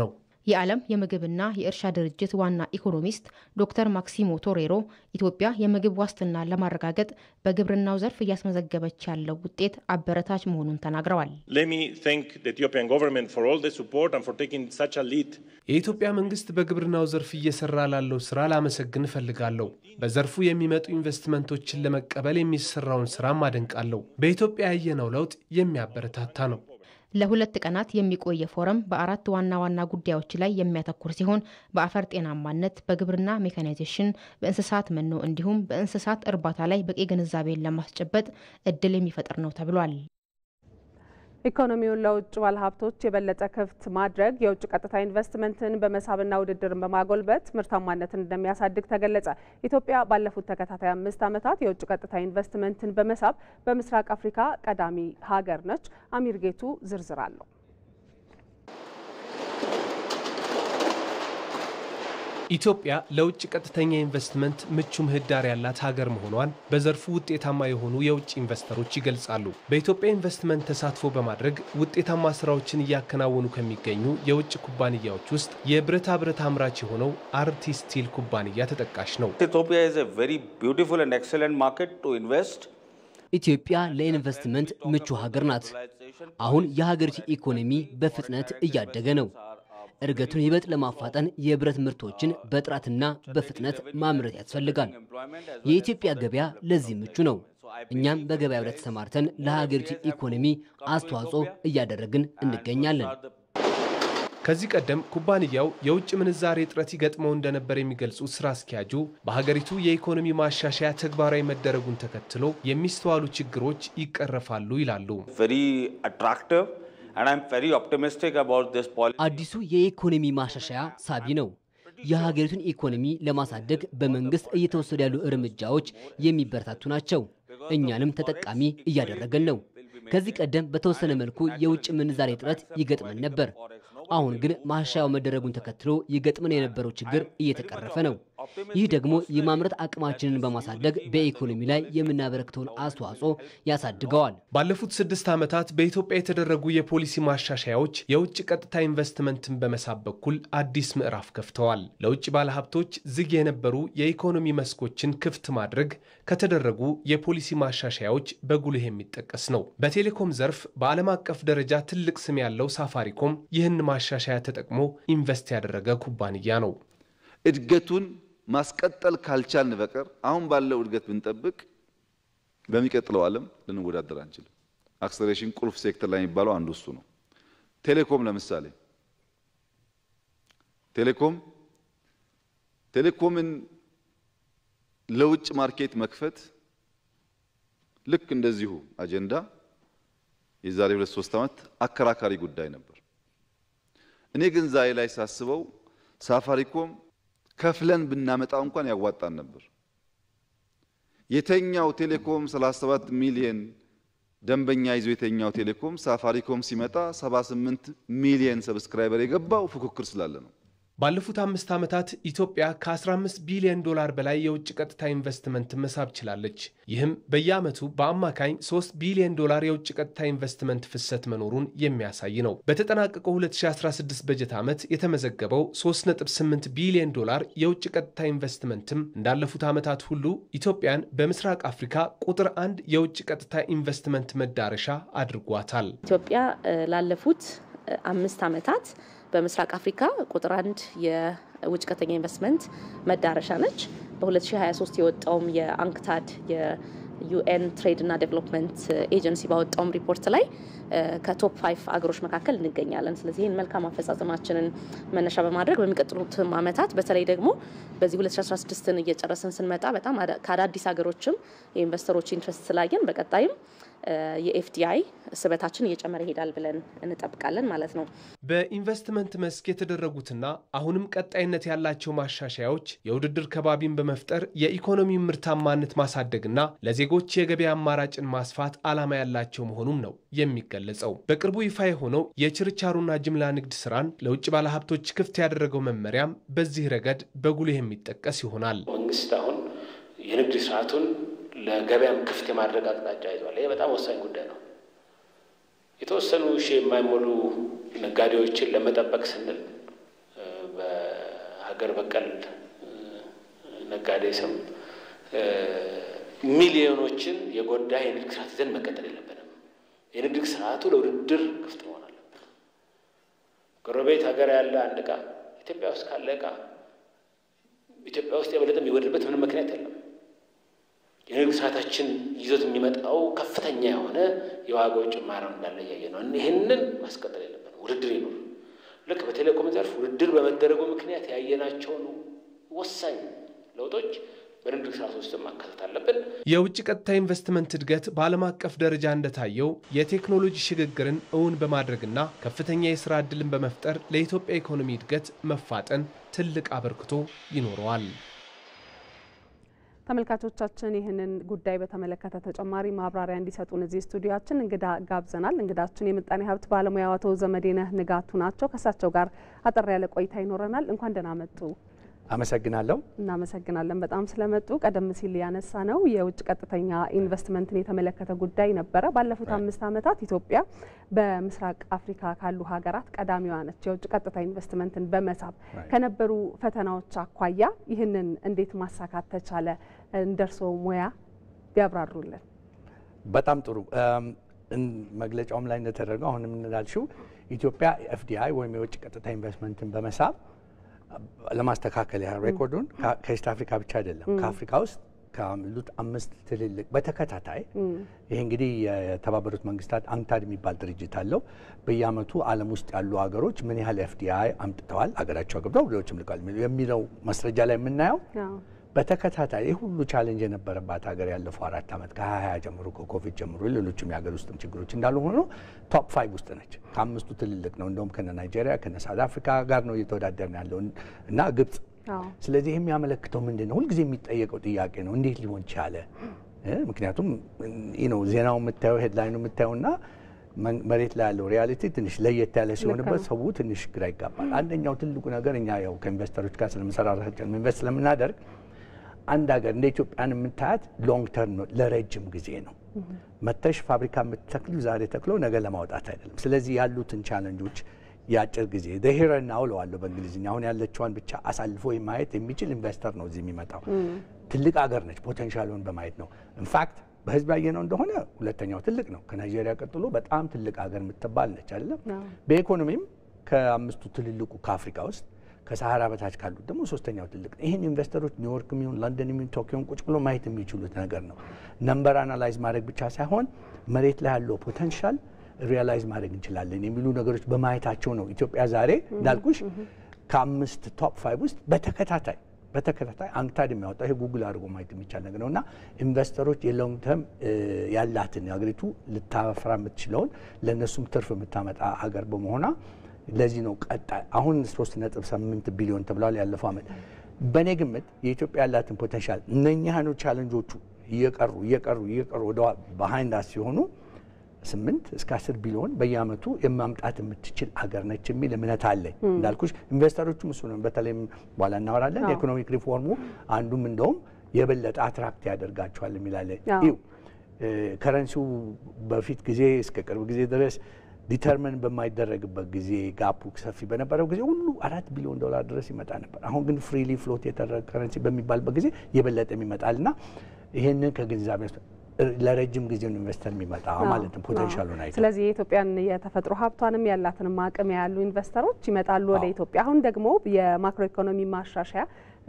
የዓለም የምግብና የእርሻ ድርጅት ዋና ኢኮኖሚስት ዶክተር ማክሲሞ ቶሬሮ ኢትዮጵያ የምግብ ዋስትና ለማረጋገጥ በግብርናው ዘርፍ እያስመዘገበች ያለው ውጤት አበረታች መሆኑን ተናግረዋል። የኢትዮጵያ መንግስት በግብርናው ዘርፍ እየሰራ ላለው ስራ ላመሰግን እፈልጋለሁ። በዘርፉ የሚመጡ ኢንቨስትመንቶችን ለመቀበል የሚሰራውን ስራም አደንቃለሁ። በኢትዮጵያ ያየነው ለውጥ የሚያበረታታ ነው። ለሁለት ቀናት የሚቆይ ፎረም በአራት ዋና ዋና ጉዳዮች ላይ የሚያተኩር ሲሆን በአፈር ጤናማነት፣ በግብርና ሜካናይዜሽን፣ በእንስሳት መኖ እንዲሁም በእንስሳት እርባታ ላይ በቂ ግንዛቤን ለማስጨበጥ እድል የሚፈጥር ነው ተብሏል። ኢኮኖሚውን ለውጭ ባለሀብቶች የበለጠ ክፍት ማድረግ የውጭ ቀጥታ ኢንቨስትመንትን በመሳብና ውድድርን በማጎልበት ምርታማነትን እንደሚያሳድግ ተገለጸ። ኢትዮጵያ ባለፉት ተከታታይ 5 ዓመታት የውጭ ቀጥታ ኢንቨስትመንትን በመሳብ በምስራቅ አፍሪካ ቀዳሚ ሀገር ነች። አሚር ጌቱ ዝርዝር አለው። ኢትዮጵያ ለውጭ ቀጥተኛ ኢንቨስትመንት ምቹ ምህዳር ያላት ሀገር መሆኗን በዘርፉ ውጤታማ የሆኑ የውጭ ኢንቨስተሮች ይገልጻሉ። በኢትዮጵያ ኢንቨስትመንት ተሳትፎ በማድረግ ውጤታማ ስራዎችን እያከናወኑ ከሚገኙ የውጭ ኩባንያዎች ውስጥ የብረታ ብረት አምራች የሆነው አርቲ ስቲል ኩባንያ ተጠቃሽ ነው። ኢትዮጵያ ለኢንቨስትመንት ምቹ ሀገር ናት። አሁን የሀገሪቱ ኢኮኖሚ በፍጥነት እያደገ ነው። እድገቱን ይበልጥ ለማፋጠን የብረት ምርቶችን በጥራትና በፍጥነት ማምረት ያስፈልጋል። የኢትዮጵያ ገበያ ለዚህ ምቹ ነው። እኛም በገበያው ላይ ተሰማርተን ለሀገሪቱ ኢኮኖሚ አስተዋጽኦ እያደረግን እንገኛለን። ከዚህ ቀደም ኩባንያው የውጭ ምንዛሬ እጥረት ይገጥመው እንደነበር የሚገልጹት ስራ አስኪያጁ በሀገሪቱ የኢኮኖሚ ማሻሻያ ተግባራዊ መደረጉን ተከትሎ የሚስተዋሉ ችግሮች ይቀረፋሉ ይላሉ። አዲሱ የኢኮኖሚ ማሻሻያ ሳቢ ነው። የሀገሪቱን ኢኮኖሚ ለማሳደግ በመንግስት እየተወሰዱ ያሉ እርምጃዎች የሚበረታቱ ናቸው። እኛንም ተጠቃሚ እያደረገን ነው። ከዚህ ቀደም በተወሰነ መልኩ የውጭ ምንዛሬ እጥረት ይገጥመን ነበር። አሁን ግን ማሻሻያው መደረጉን ተከትሎ ይገጥመን የነበረው ችግር እየተቀረፈ ነው። ይህ ደግሞ የማምረት አቅማችንን በማሳደግ በኢኮኖሚ ላይ የምናበረክተውን አስተዋጽኦ ያሳድገዋል። ባለፉት 6 ዓመታት በኢትዮጵያ የተደረጉ የፖሊሲ ማሻሻያዎች የውጭ ቀጥታ ኢንቨስትመንትን በመሳብ በኩል አዲስ ምዕራፍ ከፍተዋል። ለውጭ ባለሀብቶች ዝግ የነበሩ የኢኮኖሚ መስኮችን ክፍት ማድረግ ከተደረጉ የፖሊሲ ማሻሻያዎች በጉልህ የሚጠቀስ ነው። በቴሌኮም ዘርፍ በዓለም አቀፍ ደረጃ ትልቅ ስም ያለው ሳፋሪኮም ይህን ማሻሻያ ተጠቅሞ ኢንቨስት ያደረገ ኩባንያ ነው። እድገቱን ማስቀጠል ካልቻልን በቀር አሁን ባለው እድገት ብንጠብቅ በሚቀጥለው ዓለም ልንወዳደር አንችልም። አክሰለሬሽን ቁልፍ ሴክተር ላይ የሚባለው አንዱ እሱ ነው። ቴሌኮም ለምሳሌ ቴሌኮምን ለውጭ ማርኬት መክፈት ልክ እንደዚሁ አጀንዳ የዛሬ 2-3 ዓመት አከራካሪ ጉዳይ ነበር። እኔ ግን ዛሬ ላይ ሳስበው ሳፋሪኮም ከፍለን ብናመጣው እንኳን ያዋጣን ነበር። የተኛው ቴሌኮም 37 ሚሊዮን ደንበኛ ይዞ የተኛው ቴሌኮም ሳፋሪኮም ሲመጣ 78 ሚሊዮን ሰብስክራይበር የገባው ፉክክር ስላለ ነው። ባለፉት 5 ዓመታት ኢትዮጵያ ከ15 ቢሊዮን ዶላር በላይ የውጭ ቀጥታ ኢንቨስትመንት መሳብ ችላለች። ይህም በየዓመቱ በአማካኝ 3 ቢሊዮን ዶላር የውጭ ቀጥታ ኢንቨስትመንት ፍሰት መኖሩን የሚያሳይ ነው። በተጠናቀቀው 2016 በጀት ዓመት የተመዘገበው 3.8 ቢሊዮን ዶላር የውጭ ቀጥታ ኢንቨስትመንትም እንዳለፉት ዓመታት ሁሉ ኢትዮጵያን በምስራቅ አፍሪካ ቁጥር 1 የውጭ ቀጥታ ኢንቨስትመንት መዳረሻ አድርጓታል። ኢትዮጵያ ላለፉት 5 ዓመታት በምስራቅ አፍሪካ ቁጥር 1 የውጭ ቀጥተኛ ኢንቨስትመንት መዳረሻ ነች። በ2023 የወጣውም የአንክታድ የዩኤን ትሬድ እና ዴቨሎፕመንት ኤጀንሲ ባወጣውም ሪፖርት ላይ ከቶፕ 5 አገሮች መካከል እንገኛለን። ስለዚህ ይህን መልካም አፈጻጸማችንን መነሻ በማድረግ በሚቀጥሉት ዓመታት በተለይ ደግሞ በዚህ 2016ን እየጨረስን ስንመጣ በጣም ከአዳዲስ ሀገሮችም የኢንቨስተሮች ኢንትረስት ስላየን በቀጣይም የኤፍዲአይ ስበታችን እየጨመረ ይሄዳል ብለን እንጠብቃለን ማለት ነው። በኢንቨስትመንት መስክ የተደረጉትና አሁንም ቀጣይነት ያላቸው ማሻሻያዎች የውድድር ከባቢን በመፍጠር የኢኮኖሚ ምርታማነት ማሳደግና ለዜጎች የገበያ አማራጭን ማስፋት ዓላማ ያላቸው መሆኑም ነው የሚገለጸው። በቅርቡ ይፋ የሆነው የችርቻሮና ጅምላ ንግድ ስራን ለውጭ ባለሀብቶች ክፍት ያደረገው መመሪያም በዚህ ረገድ በጉልህ የሚጠቀስ ይሆናል። መንግስት አሁን የንግድ ስርዓቱን ለገበያም ክፍት የማድረግ አቅጣጫ ይዟል። ይሄ በጣም ወሳኝ ጉዳይ ነው። የተወሰኑ ሺህ የማይሞሉ ነጋዴዎችን ለመጠበቅ ስንል በሀገር በቀል ነጋዴ ስም ሚሊዮኖችን የጎዳ የንግድ ስርዓት ይዘን መቀጠል የለብንም። የንግድ ስርዓቱ ለውድድር ክፍት መሆን አለበት። ጎረቤት ሀገር ያለ አንድ ዕቃ ኢትዮጵያ ውስጥ ካለ ዕቃ ኢትዮጵያ ውስጥ የበለጠ የሚወድበት ምንም ምክንያት የለም። የንግድ ስርዓታችን ይዞት የሚመጣው ከፍተኛ የሆነ የዋጋው ጭማሪ እንዳለ እያየን ነው። ይህንን ማስቀጠል የለብንም። ውድድር ይኖር። ልክ በቴሌኮም ዘርፍ ውድድር በመደረጉ ምክንያት ያየናቸውን ወሳኝ ለውጦች በንግድ ስርዓት ውስጥ ማካተት አለብን። የውጭ ቀጥታ ኢንቨስትመንት እድገት በዓለም አቀፍ ደረጃ እንደታየው የቴክኖሎጂ ሽግግርን እውን በማድረግና ከፍተኛ የሥራ ዕድልን በመፍጠር ለኢትዮጵያ ኢኮኖሚ እድገት መፋጠን ትልቅ አበርክቶ ይኖረዋል። ተመልካቾቻችን ይህንን ጉዳይ በተመለከተ ተጨማሪ ማብራሪያ እንዲሰጡን እዚህ ስቱዲዮአችን እንግዳ ጋብዘናል። እንግዳችን የምጣኔ ሀብት ባለሙያው አቶ ዘመዴነህ ንጋቱ ናቸው። ከሳቸው ጋር አጠር ያለ ቆይታ ይኖረናል። እንኳን ደህና መጡ። አመሰግናለሁ። እናመሰግናለን በጣም ስለመጡ። ቀደም ሲል ያነሳ ነው የውጭ ቀጥተኛ ኢንቨስትመንትን የተመለከተ ጉዳይ ነበረ። ባለፉት 5 ዓመታት ኢትዮጵያ በምስራቅ አፍሪካ ካሉ ሀገራት ቀዳሚዋ ነች። የውጭ ቀጥታ ኢንቨስትመንትን በመሳብ ከነበሩ ፈተናዎች አኳያ ይህንን እንዴት ማሳካት ተቻለ? እንደርሶ ሙያ ቢያብራሩልን። በጣም ጥሩ። መግለጫውም ላይ እንደተደረገው አሁንም እንዳልሽው ኢትዮጵያ ኤፍዲአይ ወይም የውጭ ቀጥታ ኢንቨስትመንትን በመሳብ ለማስተካከል ያህል ሬኮርዱን ከኢስት አፍሪካ ብቻ አይደለም ከአፍሪካ ውስጥ ካሉት 5 ትልልቅ በተከታታይ ይሄ እንግዲህ የተባበሩት መንግስታት አንክታድ የሚባል ድርጅት አለው። በየአመቱ ዓለም ውስጥ ያሉ ሀገሮች ምን ያህል ኤፍዲአይ አምጥተዋል አገራቸው ገብተው ሌሎችም ልቀዋል የሚለው ማስረጃ ላይ የምናየው በተከታታይ ሁሉ ቻሌንጅ የነበረባት ሀገር ያለፈው 4 ዓመት ከ2020 ጀምሮ ከኮቪድ ጀምሮ ሌሎችም የሀገር ውስጥም ችግሮች እንዳሉ ሆኖ ቶፕ 5 ውስጥ ነች። ከ5ቱ ትልልቅ ነው። እንደውም ከነ ናይጄሪያ ከነ ሳውዝ አፍሪካ ጋር ነው እየተወዳደርን ያለው እና ግብጽ። ስለዚህ የሚያመለክተው ምንድን ነው? ሁልጊዜ የሚጠየቀው ጥያቄ ነው፣ እንዴት ሊሆን ቻለ? ምክንያቱም ዜናው የምታየው ሄድላይኑ የምታየውና መሬት ላይ ያለው ሪያሊቲ ትንሽ ለየት ያለ ሲሆንበት ሰው ትንሽ ግራ ይጋባል። አንደኛው ትልቁ ነገር እኛ ያው ከኢንቨስተሮች ጋር ስለምንሰራ ራሳችን ኢንቨስት ስለምናደርግ አንድ ሀገር እንደ ኢትዮጵያን የምታያት ሎንግ ተርም ነው፣ ለረጅም ጊዜ ነው። መተሽ ፋብሪካ የምትተክሉ ዛሬ ተክሎ ነገ ለማውጣት አይደለም። ስለዚህ ያሉትን ቻለንጆች የአጭር ጊዜ ደሄረና አውለዋለሁ በእንግሊዝኛ አሁን ያለችዋን ብቻ አሳልፎ ማየት የሚችል ኢንቨስተር ነው እዚህ የሚመጣው። ትልቅ ሀገር ነች፣ ፖቴንሻሉን በማየት ነው። ኢንፋክት በህዝብ ያየነው እንደሆነ ሁለተኛው ትልቅ ነው። ከናይጄሪያ ቀጥሎ በጣም ትልቅ ሀገር የምትባል ነች አይደለም። በኢኮኖሚም ከ5ቱ ትልልቁ ከአፍሪካ ውስጥ ከሰሃራ በታች ካሉት ደግሞ 3ኛው ትልቅ ነው። ይህን ኢንቨስተሮች ኒውዮርክ የሚሆን ለንደን የሚሆን ቶኪዮን ቁጭ ብሎ ማየት የሚችሉት ነገር ነው። ነምበር አናላይዝ ማድረግ ብቻ ሳይሆን መሬት ላይ ያለው ፖቴንሻል ሪያላይዝ ማድረግ እንችላለን የሚሉ ነገሮች በማየታቸው ነው ኢትዮጵያ ዛሬ እንዳልኩሽ ከ5 ቶፕ 5 ውስጥ በተከታታይ አንክታድ የሚያወጣው ይሄ ጉግል አድርጎ ማየት የሚቻል ነገር ነውና ኢንቨስተሮች የሎንግ ተርም ያላትን ሀገሪቱ ልታፈራ የምትችለውን ለእነሱም ትርፍ የምታመጣ ሀገር በመሆኗ ለዚህ ነው ቀጣይ አሁን 3.8 ቢሊዮን ተብሏል ያለፈው አመት። በኔ ግምት የኢትዮጵያ ያላትን ፖቴንሻል እነኛኑ ቻሌንጆቹ እየቀሩ ወደ በሃይንድ አስ ሲሆኑ 8 እስከ 10 ቢሊዮን በየአመቱ የማምጣት የምትችል ሀገር ነች የሚል እምነት አለኝ። እንዳልኩሽ ኢንቨስተሮቹም እሱ ነው። በተለይም በኋላ እናወራለን። የኢኮኖሚክ ሪፎርሙ አንዱም እንደውም የበለጠ አትራክት ያደርጋቸዋል የሚላለን። ከረንሲው በፊት ጊዜ እስከ ቅርብ ጊዜ ድረስ ዲተርሚን በማይደረግበት ጊዜ ጋፑ ሰፊ በነበረው ጊዜ ሁሉ $4 ቢሊዮን ድረስ ይመጣ ነበር። አሁን ግን ፍሪሊ ፍሎት የተደረገ ከረንሲ በሚባልበት ጊዜ የበለጠ የሚመጣልና ይሄንን ከግንዛቤ ለረጅም ጊዜ ኢንቨስተር የሚመጣ ማለት ነው ፖቴንሻሉን አይቶ። ስለዚህ የኢትዮጵያን የተፈጥሮ ሀብቷንም ያላትንም አቅም ያሉ ኢንቨስተሮች ይመጣሉ ወደ ኢትዮጵያ። አሁን ደግሞ የማክሮ ኢኮኖሚ ማሻሻያ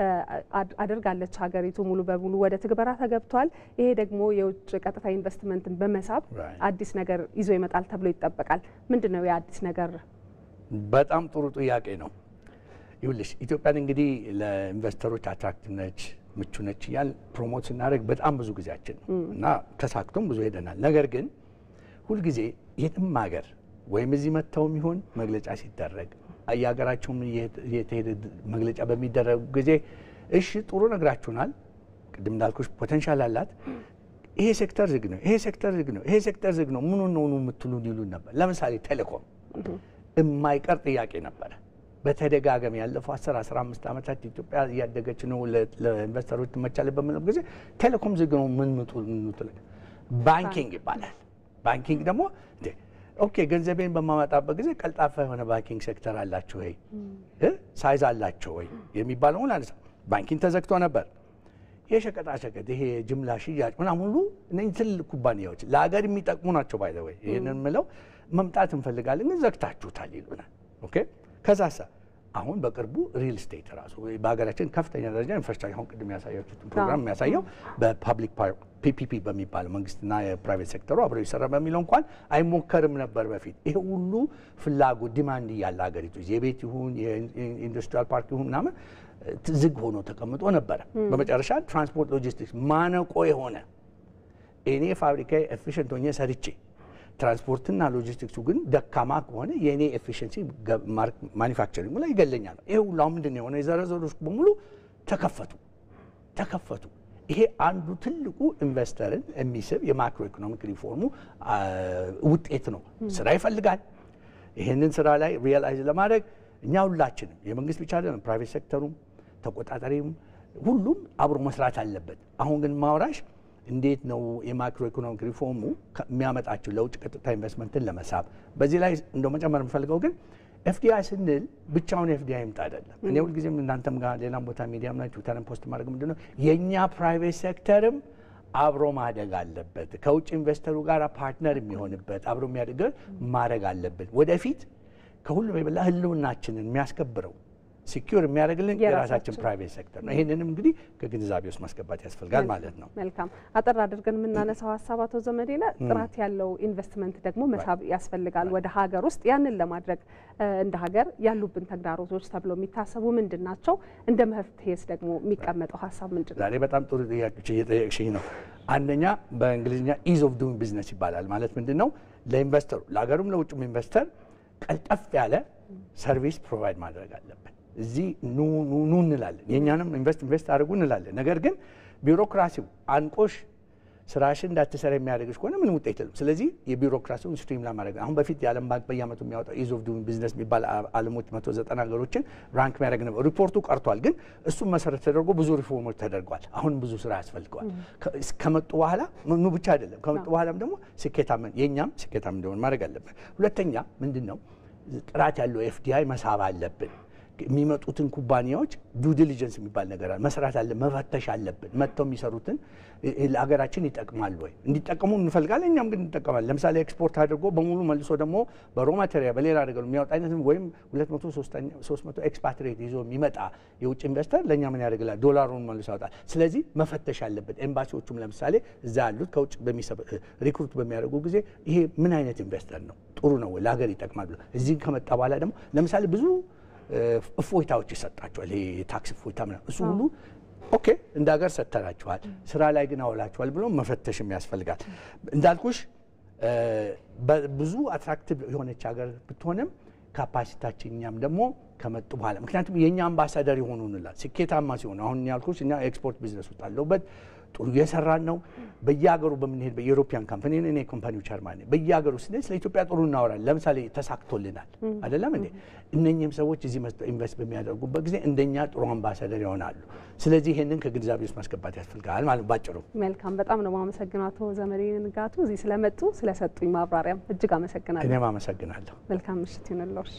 አድርጋለች ሀገሪቱ ሙሉ በሙሉ ወደ ትግበራ ተገብቷል። ይሄ ደግሞ የውጭ ቀጥታ ኢንቨስትመንትን በመሳብ አዲስ ነገር ይዞ ይመጣል ተብሎ ይጠበቃል። ምንድነው የአዲስ ነገር? በጣም ጥሩ ጥያቄ ነው። ይኸውልሽ ኢትዮጵያን እንግዲህ ለኢንቨስተሮች አትራክቲቭ ነች፣ ምቹ ነች እያል ፕሮሞት ስናደርግ በጣም ብዙ ጊዜያችን ነው እና ተሳክቶም ብዙ ሄደናል። ነገር ግን ሁልጊዜ የትም ሀገር ወይም እዚህ መጥተውም ይሆን መግለጫ ሲደረግ የሀገራቸውም የተሄደ መግለጫ በሚደረጉ ጊዜ እሺ ጥሩ ነግራችሁናል፣ ቅድም እንዳልኩሽ ፖቴንሻል አላት፣ ይሄ ሴክተር ዝግ ነው፣ ይሄ ሴክተር ዝግ ነው፣ ይሄ ሴክተር ዝግ ነው፣ ምኑን ነው የምትሉን ይሉን ነበር። ለምሳሌ ቴሌኮም የማይቀር ጥያቄ ነበረ። በተደጋጋሚ ያለፈው 10-15 ዓመታት ኢትዮጵያ እያደገች ነው ለኢንቨስተሮች ትመቻለች በሚለው ጊዜ ቴሌኮም ዝግ ነው ምን ምጡ ባንኪንግ ይባላል። ባንኪንግ ደግሞ ኦኬ ገንዘቤን በማመጣበት ጊዜ ቀልጣፋ የሆነ ባንኪንግ ሴክተር አላችሁ ወይ ሳይዝ አላችሁ ወይ የሚባለውን አነሳ። ባንኪንግ ተዘግቶ ነበር። የሸቀጣሸቀጥ ይሄ ጅምላ ሽያጭ ምናምን ሁሉ እነዚህ ትልቅ ኩባንያዎች ለሀገር የሚጠቅሙ ናቸው። ባይ ዘ ወይ ይሄንን ምለው መምጣት እንፈልጋለን ግን ዘግታችሁታል ይሉናል። ኦኬ ከዛሳ አሁን በቅርቡ ሪል ስቴት ራሱ በሀገራችን ከፍተኛ ደረጃ ኢንፍራስትራክቸር አሁን ቅድም ያሳያችሁትን ፕሮግራም የሚያሳየው በፐብሊክ ፒፒፒ በሚባለው መንግስትና የፕራይቬት ሴክተሩ አብረው ይሰራ በሚለው እንኳን አይሞከርም ነበር በፊት። ይሄ ሁሉ ፍላጎት ዲማንድ ያለ ሀገሪቱ የቤት ይሁን የኢንዱስትሪያል ፓርክ ይሁን ምናምን ዝግ ሆኖ ተቀምጦ ነበር። በመጨረሻ ትራንስፖርት ሎጂስቲክስ ማነቆ የሆነ እኔ ፋብሪካ ኤፊሽንት ሆኜ ሰርቼ ትራንስፖርትና ሎጂስቲክሱ ግን ደካማ ከሆነ የኔ ኤፊሽንሲ ማኒፋክቸሪንግ ላይ ይገለኛል። ይሄ ሁሉ ምንድነው የሆነ የዘረዘሮች በሙሉ ተከፈቱ። ይሄ አንዱ ትልቁ ኢንቨስተርን የሚስብ የማክሮ ኢኮኖሚክ ሪፎርሙ ውጤት ነው። ስራ ይፈልጋል። ይሄንን ስራ ላይ ሪያላይዝ ለማድረግ እኛ ሁላችንም የመንግስት ብቻ አይደለም ፕራይቬት ሴክተሩም ተቆጣጣሪም ሁሉም አብሮ መስራት አለበት። አሁን ግን ማውራሽ እንዴት ነው የማክሮ ኢኮኖሚክ ሪፎርሙ የሚያመጣቸው ለውጭ ቀጥታ ኢንቨስትመንትን ለመሳብ። በዚህ ላይ እንደው መጨመር የምፈልገው ግን ኤፍዲአይ ስንል ብቻውን ኤፍዲአይ ይምጣ አይደለም። እኔ ሁልጊዜም እናንተም ጋር ሌላም ቦታ ሚዲያም ላይ ትዊተርን ፖስት ማድረግ ምንድነው የኛ ፕራይቬት ሴክተርም አብሮ ማደግ አለበት። ከውጭ ኢንቨስተሩ ጋር ፓርትነር የሚሆንበት አብሮ የሚያደግ ማድረግ አለበት። ወደፊት ከሁሉ በላ ህልውናችንን የሚያስከብረው ሲኪዩር የሚያደርግልን የራሳችን ፕራይቬት ሴክተር ነው። ይሄንንም እንግዲህ ከግንዛቤ ውስጥ ማስገባት ያስፈልጋል ማለት ነው። መልካም አጠር አድርገን የምናነሳው ሀሳብ አቶ ዘመዴና ጥራት ያለው ኢንቨስትመንት ደግሞ መሳብ ያስፈልጋል ወደ ሀገር ውስጥ። ያንን ለማድረግ እንደ ሀገር ያሉብን ተግዳሮቶች ተብሎ የሚታሰቡ ምንድናቸው? እንደ መፍትሄስ ደግሞ የሚቀመጠው ሀሳብ ምንድነው? ዛሬ በጣም ጥሩ ጥያቄዎች እየጠየቅሽኝ ነው። አንደኛ በእንግሊዝኛ ኢዝ ኦፍ ዱይንግ ቢዝነስ ይባላል። ማለት ምንድነው? ለኢንቨስተሩ ለሀገሩም ለውጭም ኢንቨስተር ቀልጠፍ ያለ ሰርቪስ ፕሮቫይድ ማድረግ አለብን። እዚህ ኑ እንላለን። የኛንም ኢንቨስት አድርጉ እንላለን። ነገር ግን ቢሮክራሲው አንቆሽ ስራሽን እንዳትሰራ የሚያደርግሽ ከሆነ ምንም ውጤት የለም። ስለዚህ የቢሮክራሲውን ስትሪም ለማድረግ አሁን በፊት የዓለም ባንክ በየዓመቱ የሚያወጣው ኢዝ ኦፍ ዱይንግ ቢዝነስ የሚባል ዓለሞች 190 ሀገሮችን ራንክ የሚያደርግ ነበር። ሪፖርቱ ቀርቷል፣ ግን እሱም መሰረት ተደርጎ ብዙ ሪፎርሞች ተደርጓል። አሁን ብዙ ስራ ያስፈልገዋል። ከመጡ በኋላ ኑ ብቻ አይደለም፣ ከመጡ በኋላም ደግሞ የእኛም ስኬታማ እንዲሆን ማድረግ አለብን። ሁለተኛ ምንድነው ጥራት ያለው ኤፍዲአይ መሳብ አለብን። የሚመጡትን ኩባንያዎች ዱ ዲሊጀንስ የሚባል ነገር መስራት አለ መፈተሽ አለብን። መጥተው የሚሰሩትን ለሀገራችን ይጠቅማሉ ወይ እንዲጠቀሙ እንፈልጋለን። እኛም ግን እንጠቀማለን። ለምሳሌ ኤክስፖርት አድርጎ በሙሉ መልሶ ደግሞ በሮ ማቴሪያል በሌላ ነገር የሚያወጣ አይነት ወይም 200-300 ኤክስፓትሪየት ይዞ የሚመጣ የውጭ ኢንቨስተር ለእኛ ምን ያደርግላል? ዶላሩን መልሶ ያወጣል። ስለዚህ መፈተሽ አለበት። ኤምባሲዎቹም ለምሳሌ እዛ ያሉት ከውጭ ሪክሩት በሚያደርጉ ጊዜ ይሄ ምን አይነት ኢንቨስተር ነው ጥሩ ነው ወይ ለሀገር ይጠቅማል ብሎ እዚህ ከመጣ በኋላ ደግሞ ለምሳሌ ብዙ እፎይታዎች ይሰጣቸዋል። ይሄ የታክስ እፎይታ ምናምን እሱ ሁሉ ኦኬ እንደ ሀገር ሰጥተናቸዋል፣ ስራ ላይ ግን አውላቸዋል ብሎ መፈተሽም ያስፈልጋል። እንዳልኩሽ ብዙ አትራክቲቭ የሆነች ሀገር ብትሆንም ካፓሲታችን እኛም ደግሞ ከመጡ በኋላ ምክንያቱም የእኛ አምባሳደር የሆኑ እንላል ስኬታማ ሲሆኑ አሁን ያልኩሽ እኛ ኤክስፖርት ቢዝነስ ውስጥ አለሁበት ጥሩ እየሰራን ነው። በየሀገሩ በምንሄድ በዩሮፒያን ካምፓኒ እኔ ኮምፓኒው ቸርማን ነኝ። በየሀገሩ ስንሄድ ስለ ኢትዮጵያ ጥሩ እናወራለን። ለምሳሌ ተሳክቶልናል አይደለም እንዴ? እነኚህም ሰዎች እዚህ መጥተው ኢንቨስት በሚያደርጉበት ጊዜ እንደኛ ጥሩ አምባሳደር ይሆናሉ። ስለዚህ ይሄንን ከግንዛቤ ውስጥ ማስገባት ያስፈልጋል ማለት ባጭሩ። መልካም በጣም ነው የማመሰግነው አቶ ዘመዴን ንጋቱ እዚህ ስለመጡ ስለሰጡኝ ማብራሪያም እጅግ አመሰግናለሁ። እኔም አመሰግናለሁ። መልካም ምሽት ይሁንልዎት።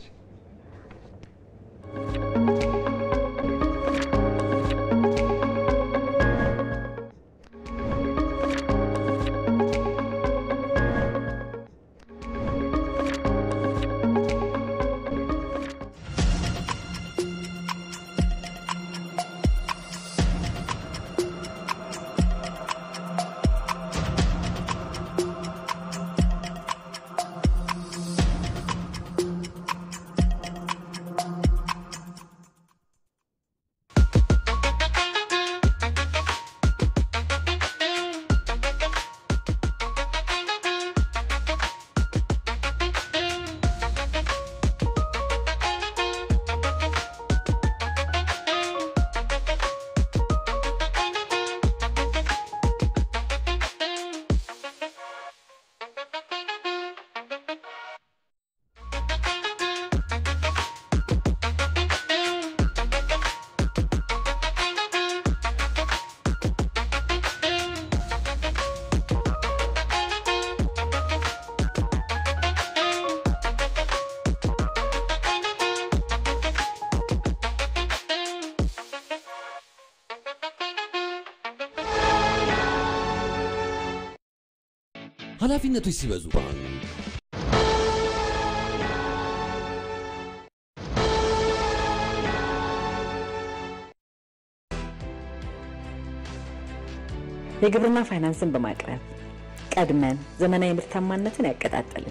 ኃላፊነቶች ሲበዙ የግብርና ፋይናንስን በማቅረብ ቀድመን ዘመናዊ ምርታማነትን ያቀጣጠልን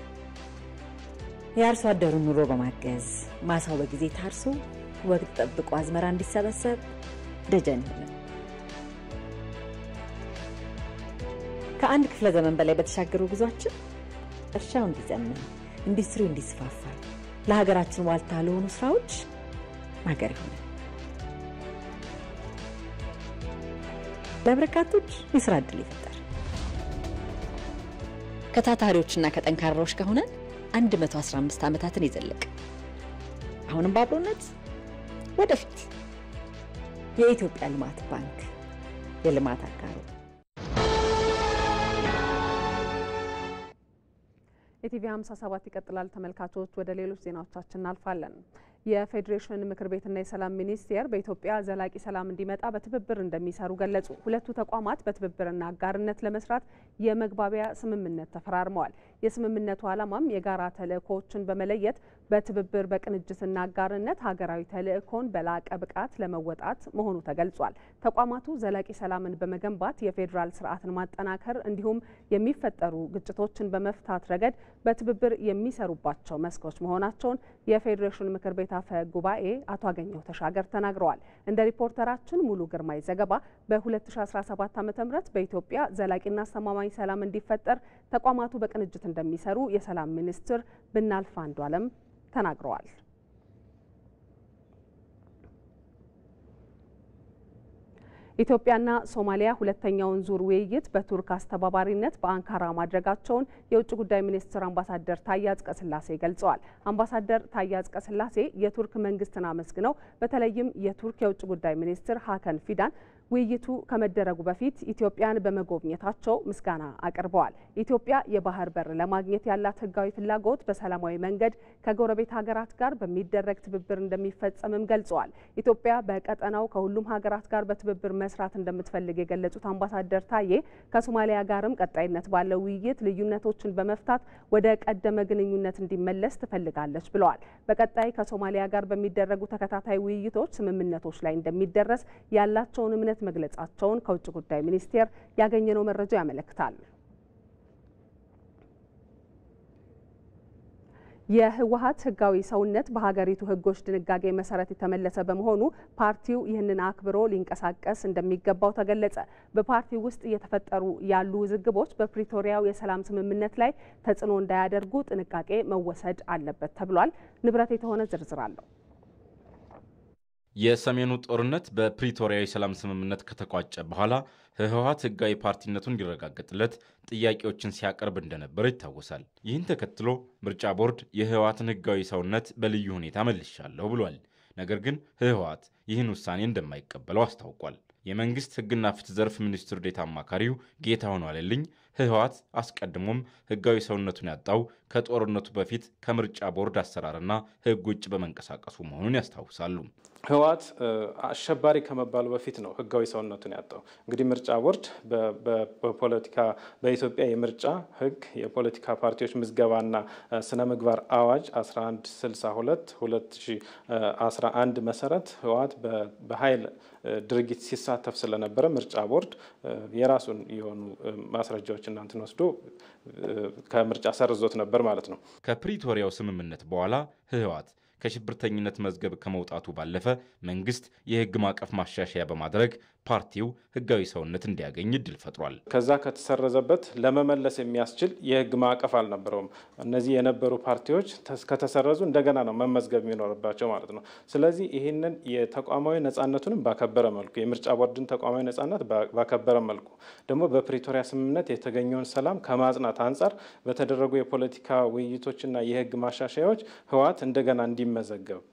የአርሶ አደሩን ኑሮ በማገዝ ማሳው በጊዜ ታርሶ ወቅት ጠብቆ አዝመራ እንዲሰበሰብ ደጀን ይሆናል። ከአንድ ክፍለ ዘመን በላይ በተሻገሩ ጉዟችን እርሻው እንዲዘምን ኢንዱስትሪው እንዲስፋፋ ለሀገራችን ዋልታ ለሆኑ ስራዎች ማገር ይሆናል። ለበርካቶች የስራ ዕድል ይፈጠር። ከታታሪዎችና ከጠንካራዎች ጋር ሆነን 115 ዓመታትን ይዘለቅ። አሁንም በአብሮነት ወደፊት። የኢትዮጵያ ልማት ባንክ የልማት አጋሩ። ኢቲቪ 57 ይቀጥላል። ተመልካቾች ወደ ሌሎች ዜናዎቻችን እናልፋለን። የፌዴሬሽን ምክር ቤትና የሰላም ሚኒስቴር በኢትዮጵያ ዘላቂ ሰላም እንዲመጣ በትብብር እንደሚሰሩ ገለጹ። ሁለቱ ተቋማት በትብብርና አጋርነት ለመስራት የመግባቢያ ስምምነት ተፈራርመዋል። የስምምነቱ ዓላማም የጋራ ተልዕኮዎችን በመለየት በትብብር በቅንጅትና አጋርነት ሀገራዊ ተልዕኮን በላቀ ብቃት ለመወጣት መሆኑ ተገልጿል። ተቋማቱ ዘላቂ ሰላምን በመገንባት የፌዴራል ስርዓትን ማጠናከር እንዲሁም የሚፈጠሩ ግጭቶችን በመፍታት ረገድ በትብብር የሚሰሩባቸው መስኮች መሆናቸውን የፌዴሬሽን ምክር ቤት አፈ ጉባኤ አቶ አገኘሁ ተሻገር ተናግረዋል። እንደ ሪፖርተራችን ሙሉ ግርማይ ዘገባ በ2017 ዓ.ም በኢትዮጵያ ዘላቂና አስተማማኝ ሰላም እንዲፈጠር ተቋማቱ በቅንጅት እንደሚሰሩ የሰላም ሚኒስትር ብናልፍ አንዱዓለም ተናግረዋል። ኢትዮጵያና ሶማሊያ ሁለተኛውን ዙር ውይይት በቱርክ አስተባባሪነት በአንካራ ማድረጋቸውን የውጭ ጉዳይ ሚኒስትር አምባሳደር ታዬ አጽቀሥላሴ ገልጸዋል። አምባሳደር ታዬ አጽቀሥላሴ የቱርክ መንግስትን አመስግነው በተለይም የቱርክ የውጭ ጉዳይ ሚኒስትር ሀከን ፊዳን ውይይቱ ከመደረጉ በፊት ኢትዮጵያን በመጎብኘታቸው ምስጋና አቅርበዋል። ኢትዮጵያ የባህር በር ለማግኘት ያላት ሕጋዊ ፍላጎት በሰላማዊ መንገድ ከጎረቤት ሀገራት ጋር በሚደረግ ትብብር እንደሚፈጸምም ገልጸዋል። ኢትዮጵያ በቀጠናው ከሁሉም ሀገራት ጋር በትብብር መስራት እንደምትፈልግ የገለጹት አምባሳደር ታዬ ከሶማሊያ ጋርም ቀጣይነት ባለው ውይይት ልዩነቶችን በመፍታት ወደ ቀደመ ግንኙነት እንዲመለስ ትፈልጋለች ብለዋል። በቀጣይ ከሶማሊያ ጋር በሚደረጉ ተከታታይ ውይይቶች ስምምነቶች ላይ እንደሚደረስ ያላቸውን እምነት መግለጻቸውን ከውጭ ጉዳይ ሚኒስቴር ያገኘነው መረጃ ያመለክታል። የህወሓት ህጋዊ ሰውነት በሀገሪቱ ህጎች ድንጋጌ መሰረት የተመለሰ በመሆኑ ፓርቲው ይህንን አክብሮ ሊንቀሳቀስ እንደሚገባው ተገለጸ። በፓርቲው ውስጥ እየተፈጠሩ ያሉ ውዝግቦች በፕሪቶሪያው የሰላም ስምምነት ላይ ተጽዕኖ እንዳያደርጉ ጥንቃቄ መወሰድ አለበት ተብሏል። ንብረት የተሆነ ዝርዝር አለው። የሰሜኑ ጦርነት በፕሪቶሪያ የሰላም ስምምነት ከተቋጨ በኋላ ህወሓት ህጋዊ ፓርቲነቱ እንዲረጋገጥለት ጥያቄዎችን ሲያቀርብ እንደነበር ይታወሳል። ይህን ተከትሎ ምርጫ ቦርድ የህወሓትን ህጋዊ ሰውነት በልዩ ሁኔታ መልሻለሁ ብሏል። ነገር ግን ህወሓት ይህን ውሳኔ እንደማይቀበለው አስታውቋል። የመንግስት ህግና ፍትህ ዘርፍ ሚኒስትር ዴኤታ አማካሪው ጌታሁን ዋለልኝ ህወሓት አስቀድሞም ህጋዊ ሰውነቱን ያጣው ከጦርነቱ በፊት ከምርጫ ቦርድ አሰራርና ህግ ውጭ በመንቀሳቀሱ መሆኑን ያስታውሳሉ። ህወሓት አሸባሪ ከመባሉ በፊት ነው ህጋዊ ሰውነቱን ያጣው። እንግዲህ ምርጫ ቦርድ በፖለቲካ በኢትዮጵያ የምርጫ ህግ የፖለቲካ ፓርቲዎች ምዝገባና ስነ ምግባር አዋጅ 1162 2011 መሰረት ህወሓት በኃይል ድርጊት ሲሳተፍ ስለነበረ ምርጫ ቦርድ የራሱን የሆኑ ማስረጃዎች እናንተን ወስዶ ከምርጫ ሰርዞት ነበር ማለት ነው። ከፕሪቶሪያው ስምምነት በኋላ ህወሓት ከሽብርተኝነት መዝገብ ከመውጣቱ ባለፈ መንግስት የህግ ማዕቀፍ ማሻሻያ በማድረግ ፓርቲው ህጋዊ ሰውነት እንዲያገኝ እድል ፈጥሯል። ከዛ ከተሰረዘበት ለመመለስ የሚያስችል የህግ ማዕቀፍ አልነበረውም። እነዚህ የነበሩ ፓርቲዎች ከተሰረዙ እንደገና ነው መመዝገብ የሚኖርባቸው ማለት ነው። ስለዚህ ይህንን የተቋማዊ ነጻነቱንም ባከበረ መልኩ የምርጫ ቦርድን ተቋማዊ ነጻነት ባከበረ መልኩ ደግሞ በፕሪቶሪያ ስምምነት የተገኘውን ሰላም ከማጽናት አንጻር በተደረጉ የፖለቲካ ውይይቶችና የህግ ማሻሻያዎች ህወሓት እንደገና እንዲመዘገብ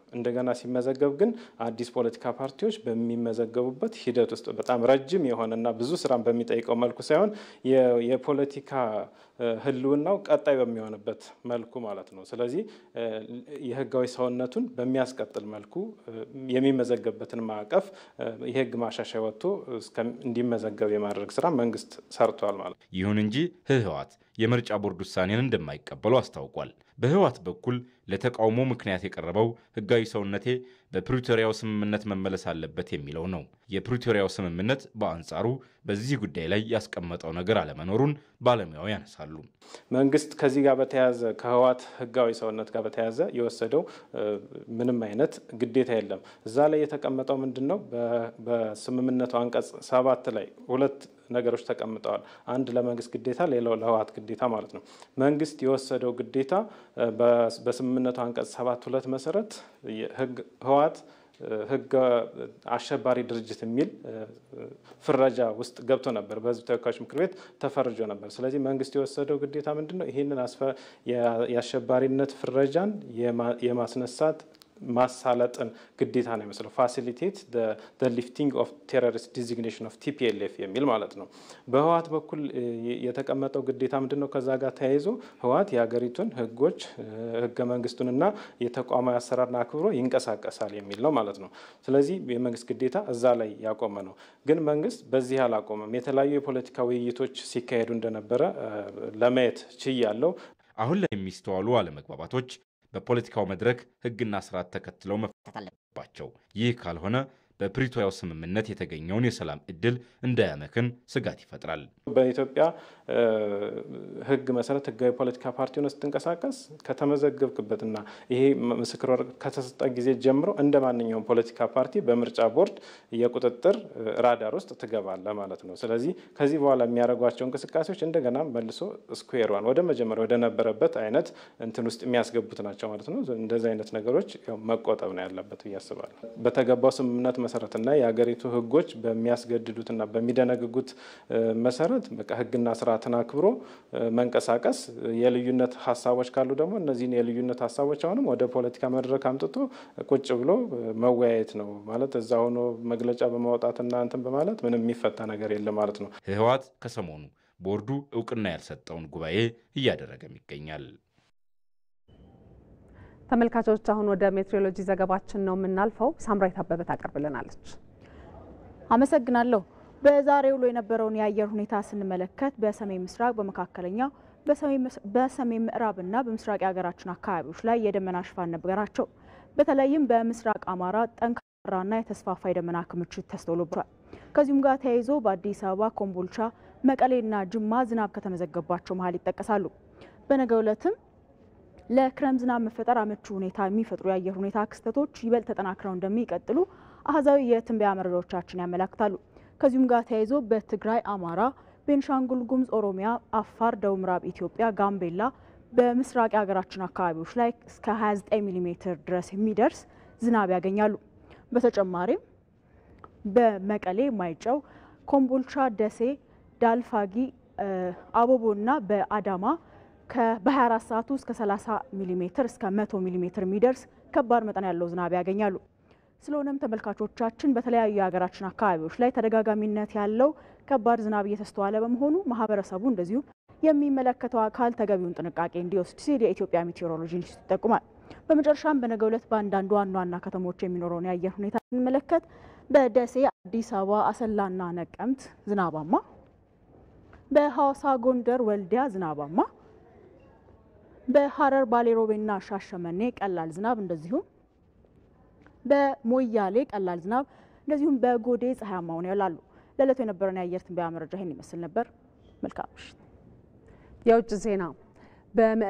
እንደገና ሲመዘገብ ግን አዲስ ፖለቲካ ፓርቲዎች በሚመዘገቡበት ሂደት ውስጥ በጣም ረጅም የሆነና ብዙ ስራን በሚጠይቀው መልኩ ሳይሆን የፖለቲካ ህልውናው ቀጣይ በሚሆንበት መልኩ ማለት ነው። ስለዚህ የህጋዊ ሰውነቱን በሚያስቀጥል መልኩ የሚመዘገብበትን ማዕቀፍ የህግ ማሻሻያ ወጥቶ እንዲመዘገብ የማድረግ ስራ መንግስት ሰርቷል ማለት ነው። ይሁን እንጂ ህወሓት የምርጫ ቦርድ ውሳኔን እንደማይቀበሉ አስታውቋል። በህወሓት በኩል ለተቃውሞ ምክንያት የቀረበው ህጋዊ ሰውነቴ በፕሪቶሪያው ስምምነት መመለስ አለበት የሚለው ነው። የፕሪቶሪያው ስምምነት በአንጻሩ በዚህ ጉዳይ ላይ ያስቀመጠው ነገር አለመኖሩን ባለሙያው ያነሳሉ። መንግስት ከዚህ ጋር በተያያዘ ከህወሓት ህጋዊ ሰውነት ጋር በተያያዘ የወሰደው ምንም አይነት ግዴታ የለም። እዛ ላይ የተቀመጠው ምንድነው? በስምምነቱ አንቀጽ 7 ላይ ሁለት ነገሮች ተቀምጠዋል። አንድ ለመንግስት ግዴታ፣ ሌላው ለህወሓት ግዴታ ማለት ነው። መንግስት የወሰደው ግዴታ በስምምነቱ አንቀጽ 7(2) መሰረት ህወሓት ህግ አሸባሪ ድርጅት የሚል ፍረጃ ውስጥ ገብቶ ነበር። በህዝብ ተወካዮች ምክር ቤት ተፈርጆ ነበር። ስለዚህ መንግስት የወሰደው ግዴታ ምንድነው? ይህንን የአሸባሪነት ፍረጃን የማስነሳት ማሳለጥን ግዴታ ነው የሚመስለው። ፋሲሊቴት the lifting of terrorist designation of TPLF የሚል ማለት ነው። በህወሓት በኩል የተቀመጠው ግዴታ ምንድነው? ከዛ ጋር ተያይዞ ህወሓት የሀገሪቱን ህጎች ህገ መንግስቱንና የተቋማዊ አሰራርን አክብሮ ይንቀሳቀሳል የሚል ነው ማለት ነው። ስለዚህ የመንግስት ግዴታ እዛ ላይ ያቆመ ነው። ግን መንግስት በዚህ አላቆመም። የተለያዩ የፖለቲካ ውይይቶች ሲካሄዱ እንደነበረ ለማየት ችያለሁ። አሁን ላይ የሚስተዋሉ አለመግባባቶች በፖለቲካው መድረክ ህግና ስርዓት ተከትለው መፈታት አለባቸው። ይህ ካልሆነ በፕሪቶሪያው ስምምነት የተገኘውን የሰላም እድል እንዳያመክን ስጋት ይፈጥራል። በኢትዮጵያ ህግ መሰረት ህጋዊ ፖለቲካ ፓርቲውን ስትንቀሳቀስ ከተመዘገብክበትና ይሄ ምስክር ወረቀት ከተሰጠ ጊዜ ጀምሮ እንደማንኛውም ፖለቲካ ፓርቲ በምርጫ ቦርድ የቁጥጥር ራዳር ውስጥ ትገባለህ ማለት ነው። ስለዚህ ከዚህ በኋላ የሚያደርጓቸው እንቅስቃሴዎች እንደገና መልሶ ስኩዌር ዋን ወደ መጀመሪያ ወደ ነበረበት አይነት እንትን ውስጥ የሚያስገቡት ናቸው ማለት ነው። እንደዚህ አይነት ነገሮች መቆጠብ ነው ያለበት ብዬ አስባለሁ። በተገባው ስምምነት መሰረትና የሀገሪቱ ህጎች በሚያስገድዱትና በሚደነግጉት መሰረት በቃ ህግና ስርዓትን አክብሮ መንቀሳቀስ፣ የልዩነት ሀሳቦች ካሉ ደግሞ እነዚህን የልዩነት ሀሳቦች አሁንም ወደ ፖለቲካ መድረክ አምጥቶ ቁጭ ብሎ መወያየት ነው ማለት እዛ ሆኖ መግለጫ በማውጣትና እንትን በማለት ምንም የሚፈታ ነገር የለም ማለት ነው። ህወሓት ከሰሞኑ ቦርዱ እውቅና ያልሰጠውን ጉባኤ እያደረገም ይገኛል። ተመልካቾች አሁን ወደ ሜትሮሎጂ ዘገባችን ነው የምናልፈው። ሳምራዊት አበበ ታቀርብልናለች። አመሰግናለሁ። በዛሬው ውሎ የነበረውን የአየር ሁኔታ ስንመለከት በሰሜን ምስራቅ፣ በመካከለኛ፣ በሰሜን ምዕራብና በምስራቅ የሀገራችን አካባቢዎች ላይ የደመና ሽፋን ነበራቸው። በተለይም በምስራቅ አማራ ጠንካራና የተስፋፋ የደመና ክምችት ተስተውሎባቸዋል። ከዚሁም ጋር ተያይዞ በአዲስ አበባ፣ ኮምቦልቻ፣ መቀሌና ጅማ ዝናብ ከተመዘገባቸው መሀል ይጠቀሳሉ። በነገው ዕለትም ለክረምት ዝናብ መፈጠር አመቺ ሁኔታ የሚፈጥሩ የአየር ሁኔታ ክስተቶች ይበልጥ ተጠናክረው እንደሚቀጥሉ አሃዛዊ የትንበያ መረጃዎቻችን ያመለክታሉ። ከዚሁም ጋር ተያይዞ በትግራይ፣ አማራ፣ ቤንሻንጉል ጉሙዝ፣ ኦሮሚያ፣ አፋር፣ ደቡብ ምዕራብ ኢትዮጵያ፣ ጋምቤላ በምስራቅ የሀገራችን አካባቢዎች ላይ እስከ 29 ሚሊ ሜትር ድረስ የሚደርስ ዝናብ ያገኛሉ። በተጨማሪም በመቀሌ፣ ማይጨው፣ ኮምቦልቻ፣ ደሴ፣ ዳልፋጊ፣ አቦቦና በአዳማ በ24 ሰዓት ውስጥ ከ30 ሚሊ ሜትር እስከ 100 ሚሊ ሜትር የሚደርስ ከባድ መጠን ያለው ዝናብ ያገኛሉ። ስለሆነም ተመልካቾቻችን በተለያዩ የሀገራችን አካባቢዎች ላይ ተደጋጋሚነት ያለው ከባድ ዝናብ እየተስተዋለ በመሆኑ ማህበረሰቡ እንደዚሁ የሚመለከተው አካል ተገቢውን ጥንቃቄ እንዲወስድ ሲል የኢትዮጵያ ሜቴዎሮሎጂ ኢንስቲትዩት ይጠቁማል። በመጨረሻም በነገው ዕለት በአንዳንድ ዋና ዋና ከተሞች የሚኖረውን የአየር ሁኔታ ስንመለከት በደሴ፣ አዲስ አበባ፣ አሰላና ነቀምት ዝናባማ፣ በሐዋሳ፣ ጎንደር፣ ወልዲያ ዝናባማ፣ በሐረር፣ ባሌ ሮቤና ሻሸመኔ ቀላል ዝናብ እንደዚሁም በሞያሌ ቀላል ዝናብ እንደዚሁም በጎዴ ፀሐያማ ሆነው ይውላሉ። ለዕለቱ የነበረን የአየር ትንበያ መረጃ ይህን ይመስል ነበር። መልካም ምሽት። የውጭ ዜና